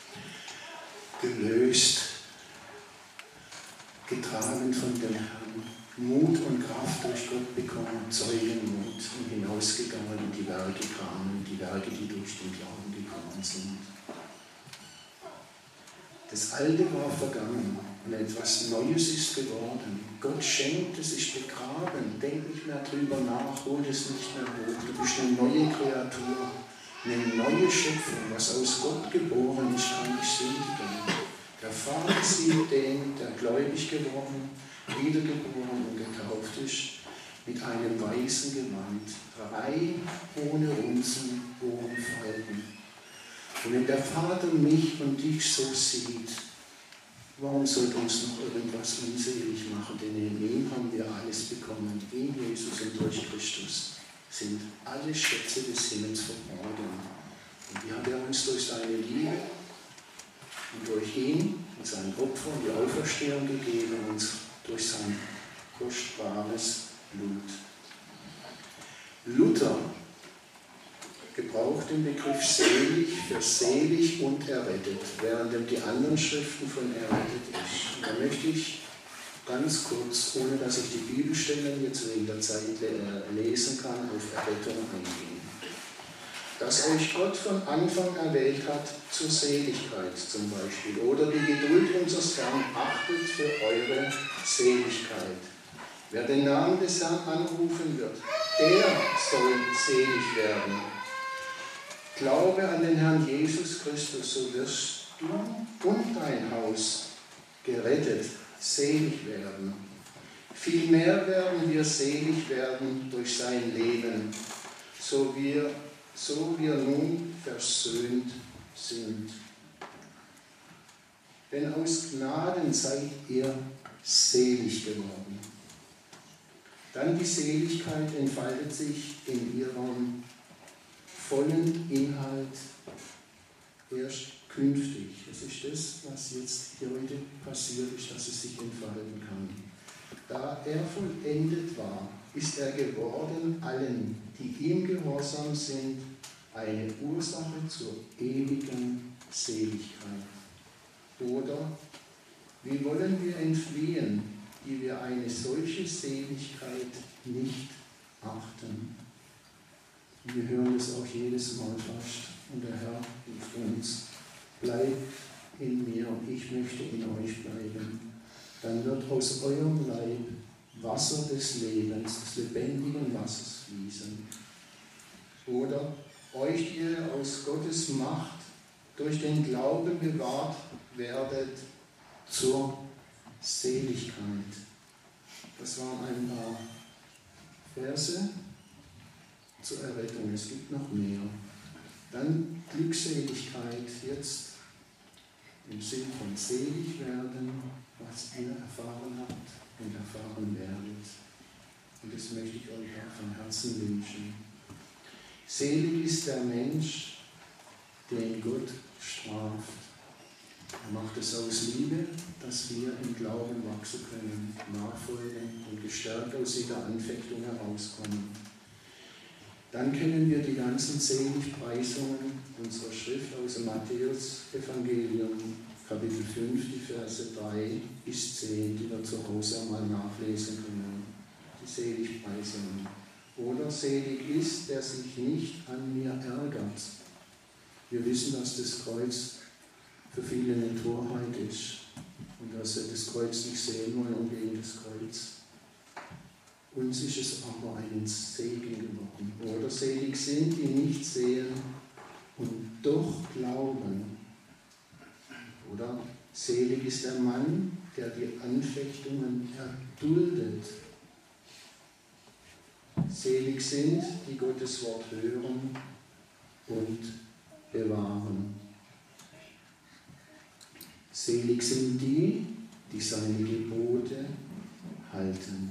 D: gelöst, getragen von dem Herrn, Mut und Kraft durch Gott bekommen, Zeugenmut und hinausgegangen und die Werke kamen, die Werke, die durch den Glauben gekommen sind. Das Alte war vergangen und etwas Neues ist geworden. Gott schenkt, es ist begraben. Denk nicht mehr drüber nach, hol es nicht mehr hoch. Du bist eine neue Kreatur, eine neue Schöpfung. Was aus Gott geboren ist, kann nicht sündigen. Der Vater sieht den, der gläubig geworden, wiedergeboren und getauft ist, mit einem weißen Gewand, rein, ohne Runzeln, ohne Falten. Und wenn der Vater mich und dich so sieht, warum sollte uns noch irgendwas unselig machen? Denn in ihm haben wir alles bekommen. In Jesus und durch Christus sind alle Schätze des Himmels verborgen. Und die hat er uns durch seine Liebe und durch ihn und sein Opfer und die Auferstehung gegeben, uns durch sein kostbares Blut. Luther gebraucht den Begriff selig für selig und errettet, während die anderen Schriften von errettet ist. Und da möchte ich ganz kurz, ohne dass ich die Bibelstellen jetzt wegen der Zeit lesen kann, auf Errettung eingehen. Dass euch Gott von Anfang erwählt hat zur Seligkeit zum Beispiel, oder die Geduld unseres Herrn achtet für eure Seligkeit. Wer den Namen des Herrn anrufen wird, der soll selig werden. Glaube an den Herrn Jesus Christus, so wirst du und dein Haus gerettet, selig werden. Vielmehr werden wir selig werden durch sein Leben, so wir, so wir nun versöhnt sind. Denn aus Gnaden seid ihr selig geworden. Dann die Seligkeit entfaltet sich in ihrem vollen Inhalt erst künftig. Das ist das, was jetzt hier heute passiert ist, dass es sich entfalten kann. Da er vollendet war, ist er geworden allen, die ihm gehorsam sind, eine Ursache zur ewigen Seligkeit. Oder wie wollen wir entfliehen, die wir eine solche Seligkeit nicht achten? Wir hören es auch jedes Mal fast. Und der Herr ruft uns, bleibt in mir und ich möchte in euch bleiben. Dann wird aus eurem Leib Wasser des Lebens, des lebendigen Wassers fließen. Oder euch, die ihr aus Gottes Macht durch den Glauben bewahrt werdet, zur Seligkeit. Das waren ein paar Verse zur Errettung. Es gibt noch mehr. Dann Glückseligkeit, jetzt im Sinn von selig werden, was ihr erfahren habt und erfahren werdet. Und das möchte ich euch auch von Herzen wünschen. Selig ist der Mensch, den Gott straft. Er macht es aus Liebe, dass wir im Glauben wachsen können, nachfolgen und gestärkt aus jeder Anfechtung herauskommen. Dann kennen wir die ganzen Seligpreisungen unserer Schrift aus dem Matthäus-Evangelium, Kapitel fünf, die Verse drei bis zehn, die wir zu Hause einmal nachlesen können. Die Seligpreisungen. Oder selig ist, der sich nicht an mir ärgert. Wir wissen, dass das Kreuz für viele eine Torheit ist und dass sie das Kreuz nicht sehen wollen und gegen das Kreuz. Uns ist es aber einen Segen geworden. Oder selig sind, die nicht sehen und doch glauben. Oder selig ist der Mann, der die Anfechtungen erduldet. Selig sind, die Gottes Wort hören und bewahren. Selig sind die, die seine Gebote halten.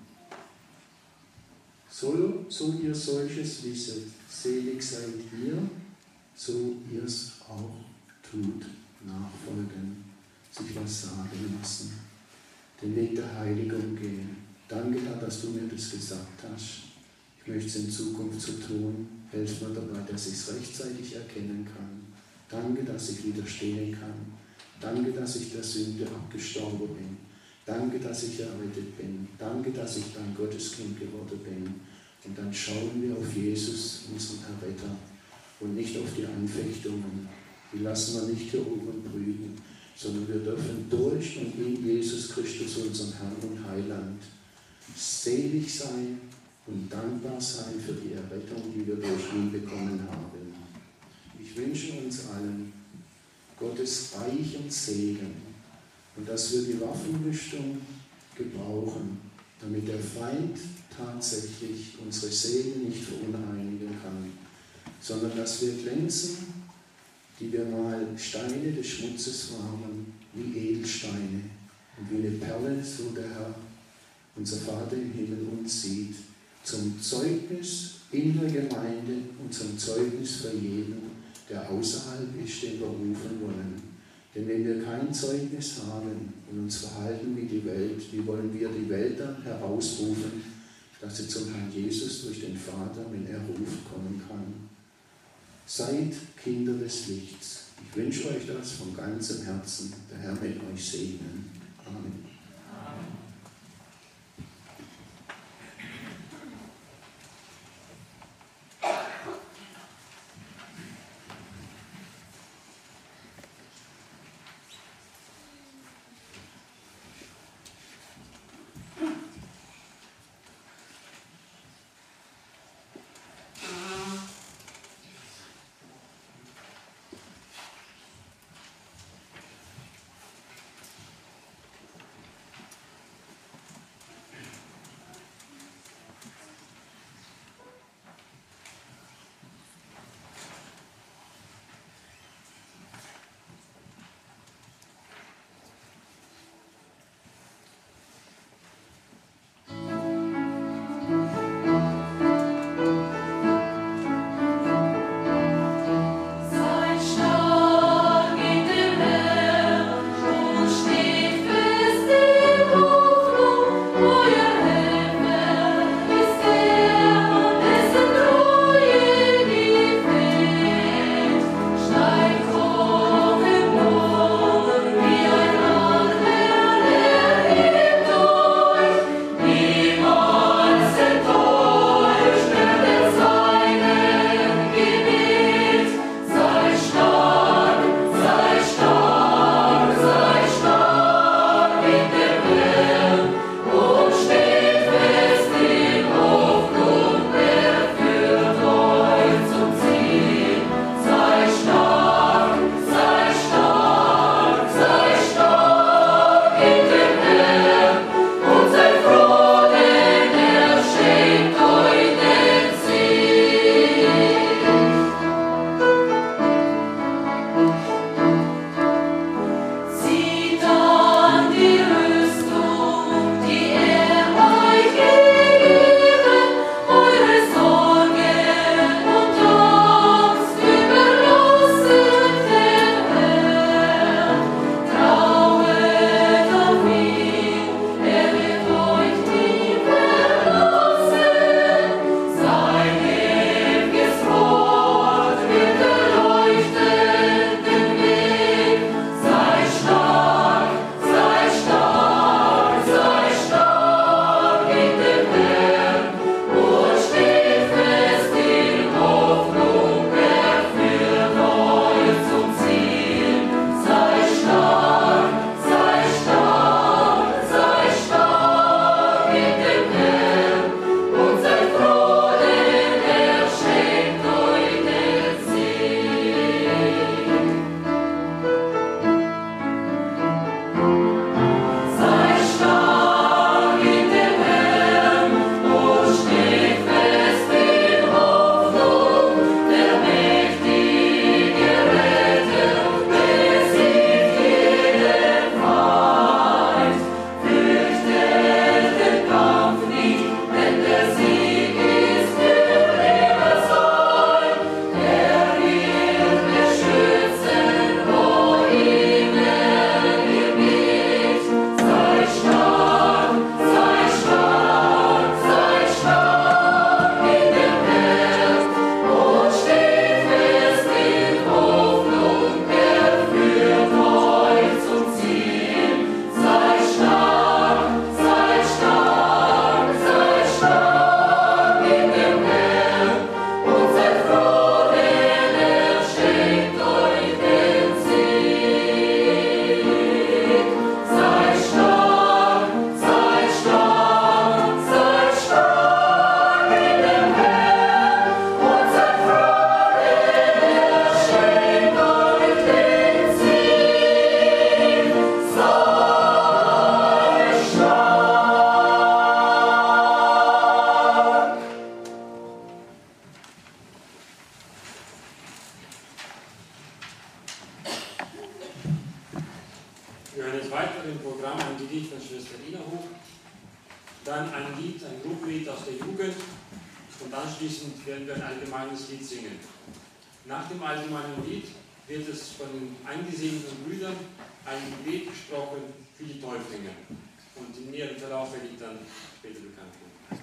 D: So, so ihr solches wisset, selig seid ihr, so ihr es auch tut, nachfolgen, sich was sagen lassen, den Weg der Heiligung gehen. Danke, Herr, dass du mir das gesagt hast. Ich möchte es in Zukunft so tun. Helf mir dabei, dass ich es rechtzeitig erkennen kann. Danke, dass ich widerstehen kann. Danke, dass ich der Sünde abgestorben bin. Danke, dass ich errettet bin. Danke, dass ich dein Gotteskind geworden bin. Und dann schauen wir auf Jesus, unseren Erretter, und nicht auf die Anfechtungen. Die lassen wir nicht hier oben brüten, sondern wir dürfen durch und in Jesus Christus, unseren Herrn und Heiland, selig sein und dankbar sein für die Errettung, die wir durch ihn bekommen haben. Ich wünsche uns allen Gottes reichen Segen und dass wir die Waffenrüstung gebrauchen, damit der Feind tatsächlich unsere Seelen nicht verunreinigen kann, sondern dass wir glänzen, die wir mal Steine des Schmutzes waren, wie Edelsteine und wie eine Perle, so der Herr, unser Vater im Himmel, uns sieht, zum Zeugnis in der Gemeinde und zum Zeugnis für jeden, der außerhalb ist, den wir rufen wollen. Denn wenn wir kein Zeugnis haben und uns verhalten wie die Welt, wie wollen wir die Welt dann herausrufen, dass sie zum Herrn Jesus durch den Vater, wenn er ruft, kommen kann? Seid Kinder des Lichts. Ich wünsche euch das von ganzem Herzen. Der Herr mit euch segnen. Amen.
A: Lied, ein Loblied aus der Jugend und anschließend werden wir ein allgemeines Lied singen. Nach dem allgemeinen Lied wird es von den eingesegneten Brüdern ein Gebet gesprochen für die Täuflinge. Und im näheren Verlauf werde ich dann später bekannt geben.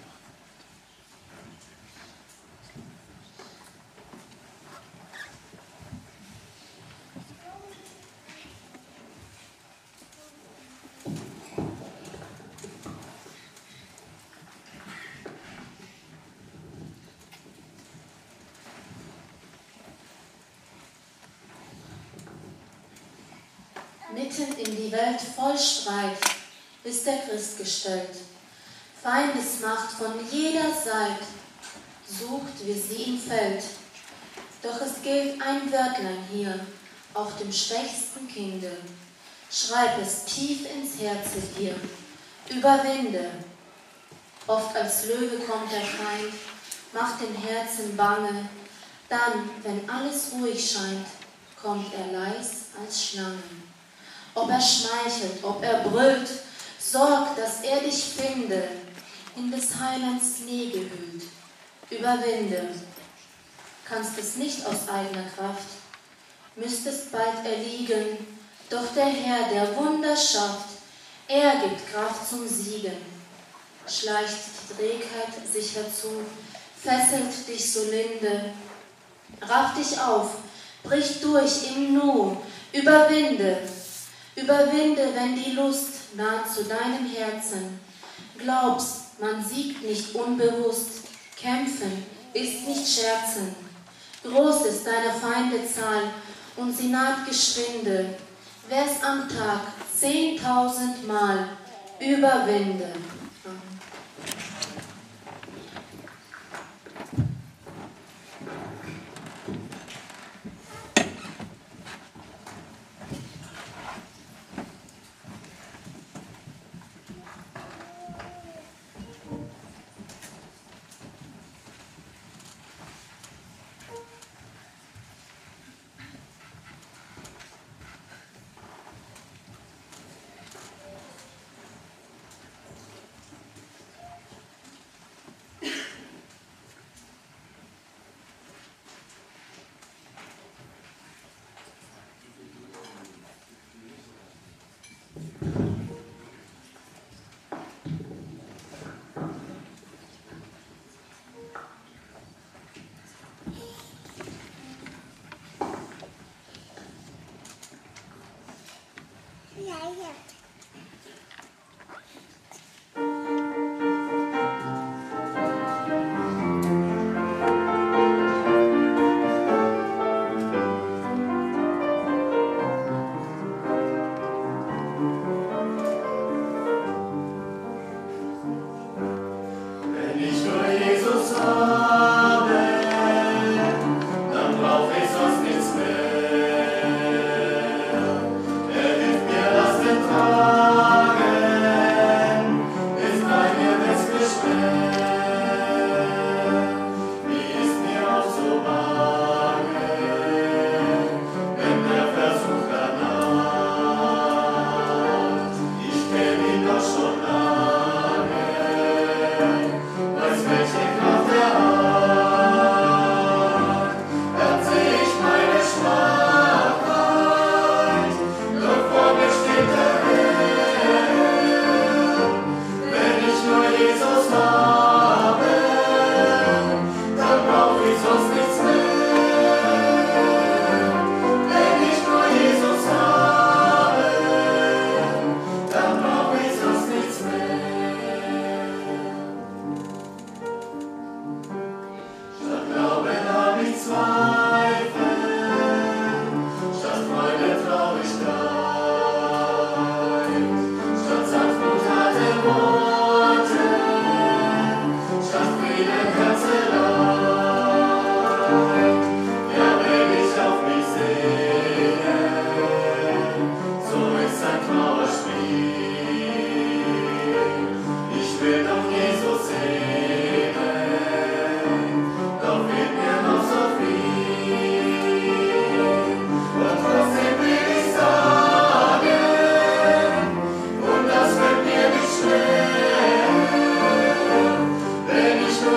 O: Mitten in die Welt voll Streit ist der Christ gestellt. Feindesmacht von jeder Seite sucht, wie sie ihm fällt. Doch es gilt ein Wörtlein hier, auch dem schwächsten Kinde. Schreib es tief ins Herz dir, überwinde. Oft als Löwe kommt der Feind, macht dem Herzen bange. Dann, wenn alles ruhig scheint, kommt er leis als Schlange. Ob er schmeichelt, ob er brüllt, sorg, dass er dich finde, in des Heilands Nähe gehüllt. Überwinde. Kannst es nicht aus eigener Kraft, müsstest bald erliegen, doch der Herr, der Wunder schafft, er gibt Kraft zum Siegen. Schleicht die Trägheit sich herzu, fesselt dich solinde, raff dich auf, brich durch im Nu, überwinde. Überwinde, wenn die Lust naht zu deinem Herzen. Glaubst, man siegt nicht unbewusst. Kämpfen ist nicht Scherzen. Groß ist deine Feinde Zahl und sie naht geschwinde. Wer's am Tag zehntausend Mal überwinde.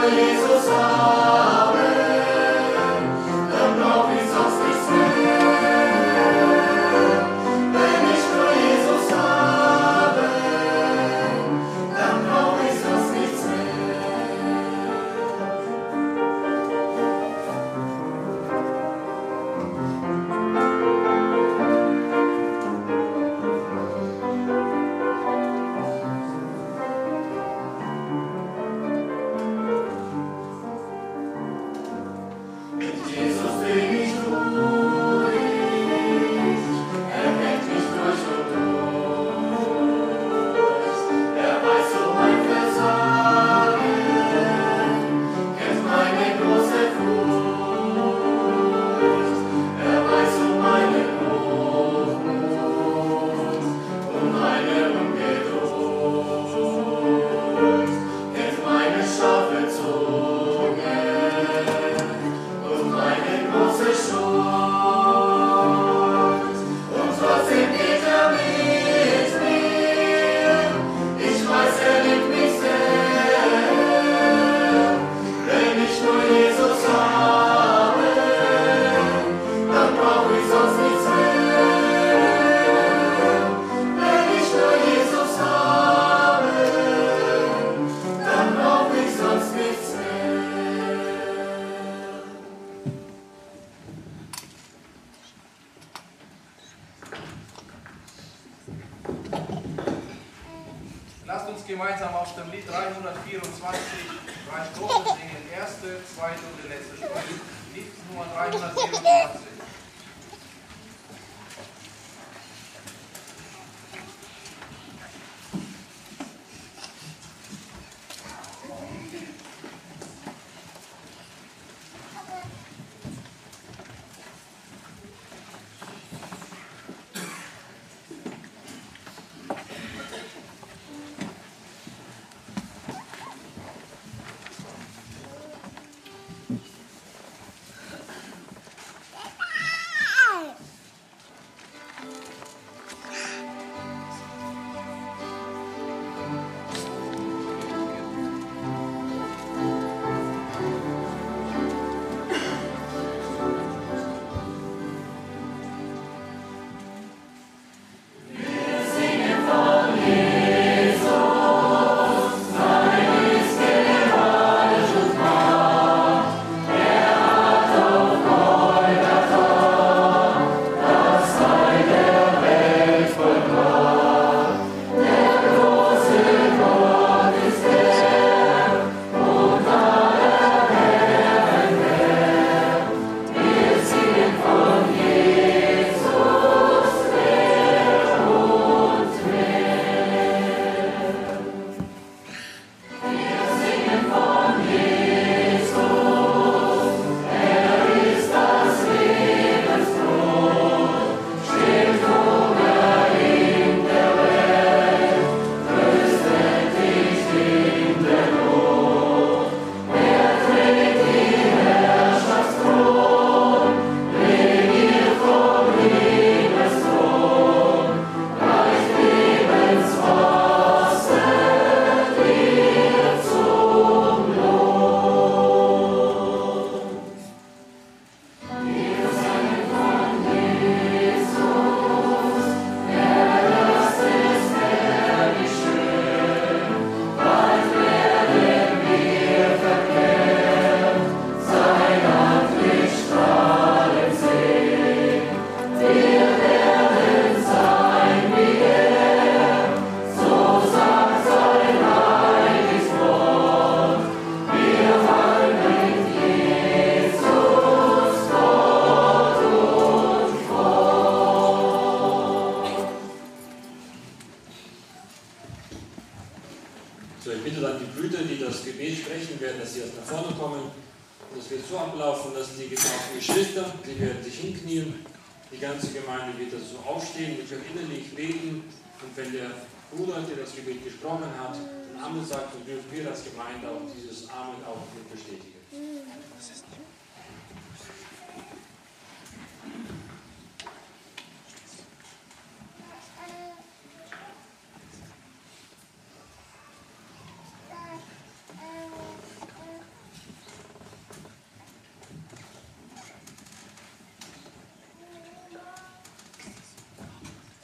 P: Lasst uns gemeinsam aus dem Lied dreihundertvierundzwanzig drei Strophen singen. Erste, zweite und die letzte Strophe. Lied Nummer dreihundertvierundzwanzig.
Q: So, ich bitte dann die Brüder, die das Gebet sprechen werden, dass sie erst nach vorne kommen. Und es wird so ablaufen, dass die gebrauchten Geschwister, die werden sich hinknien, die ganze Gemeinde wird also so aufstehen, wir können innerlich beten. Und wenn der Bruder, der das Gebet gesprochen hat, den Amen sagt, dann dürfen wir als Gemeinde auch dieses Amen auch mit bestätigen.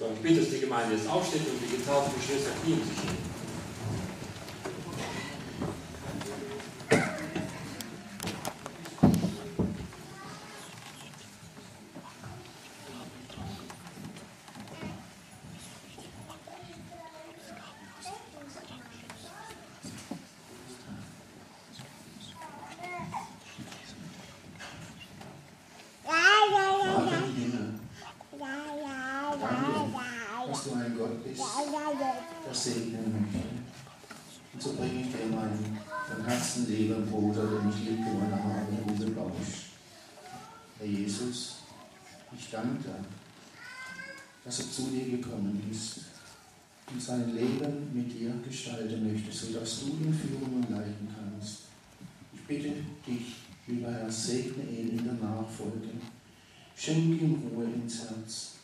Q: So, ich bitte, dass die Gemeinde jetzt aufsteht und die getauften Geschwister knien sich hin.
D: Dass du ein Gott bist, der segnen möchte. Und so bringe ich dir meinen von Herzen lieben Bruder, den ich lieb gewonnen habe, Uwe Bausch. Herr Jesus, ich danke dir, dass er zu dir gekommen ist und sein Leben mit dir gestalten möchte, sodass du ihn führen und leiten kannst. Ich bitte dich, lieber Herr, segne ihn in der Nachfolge. Schenke ihm Ruhe ins Herz.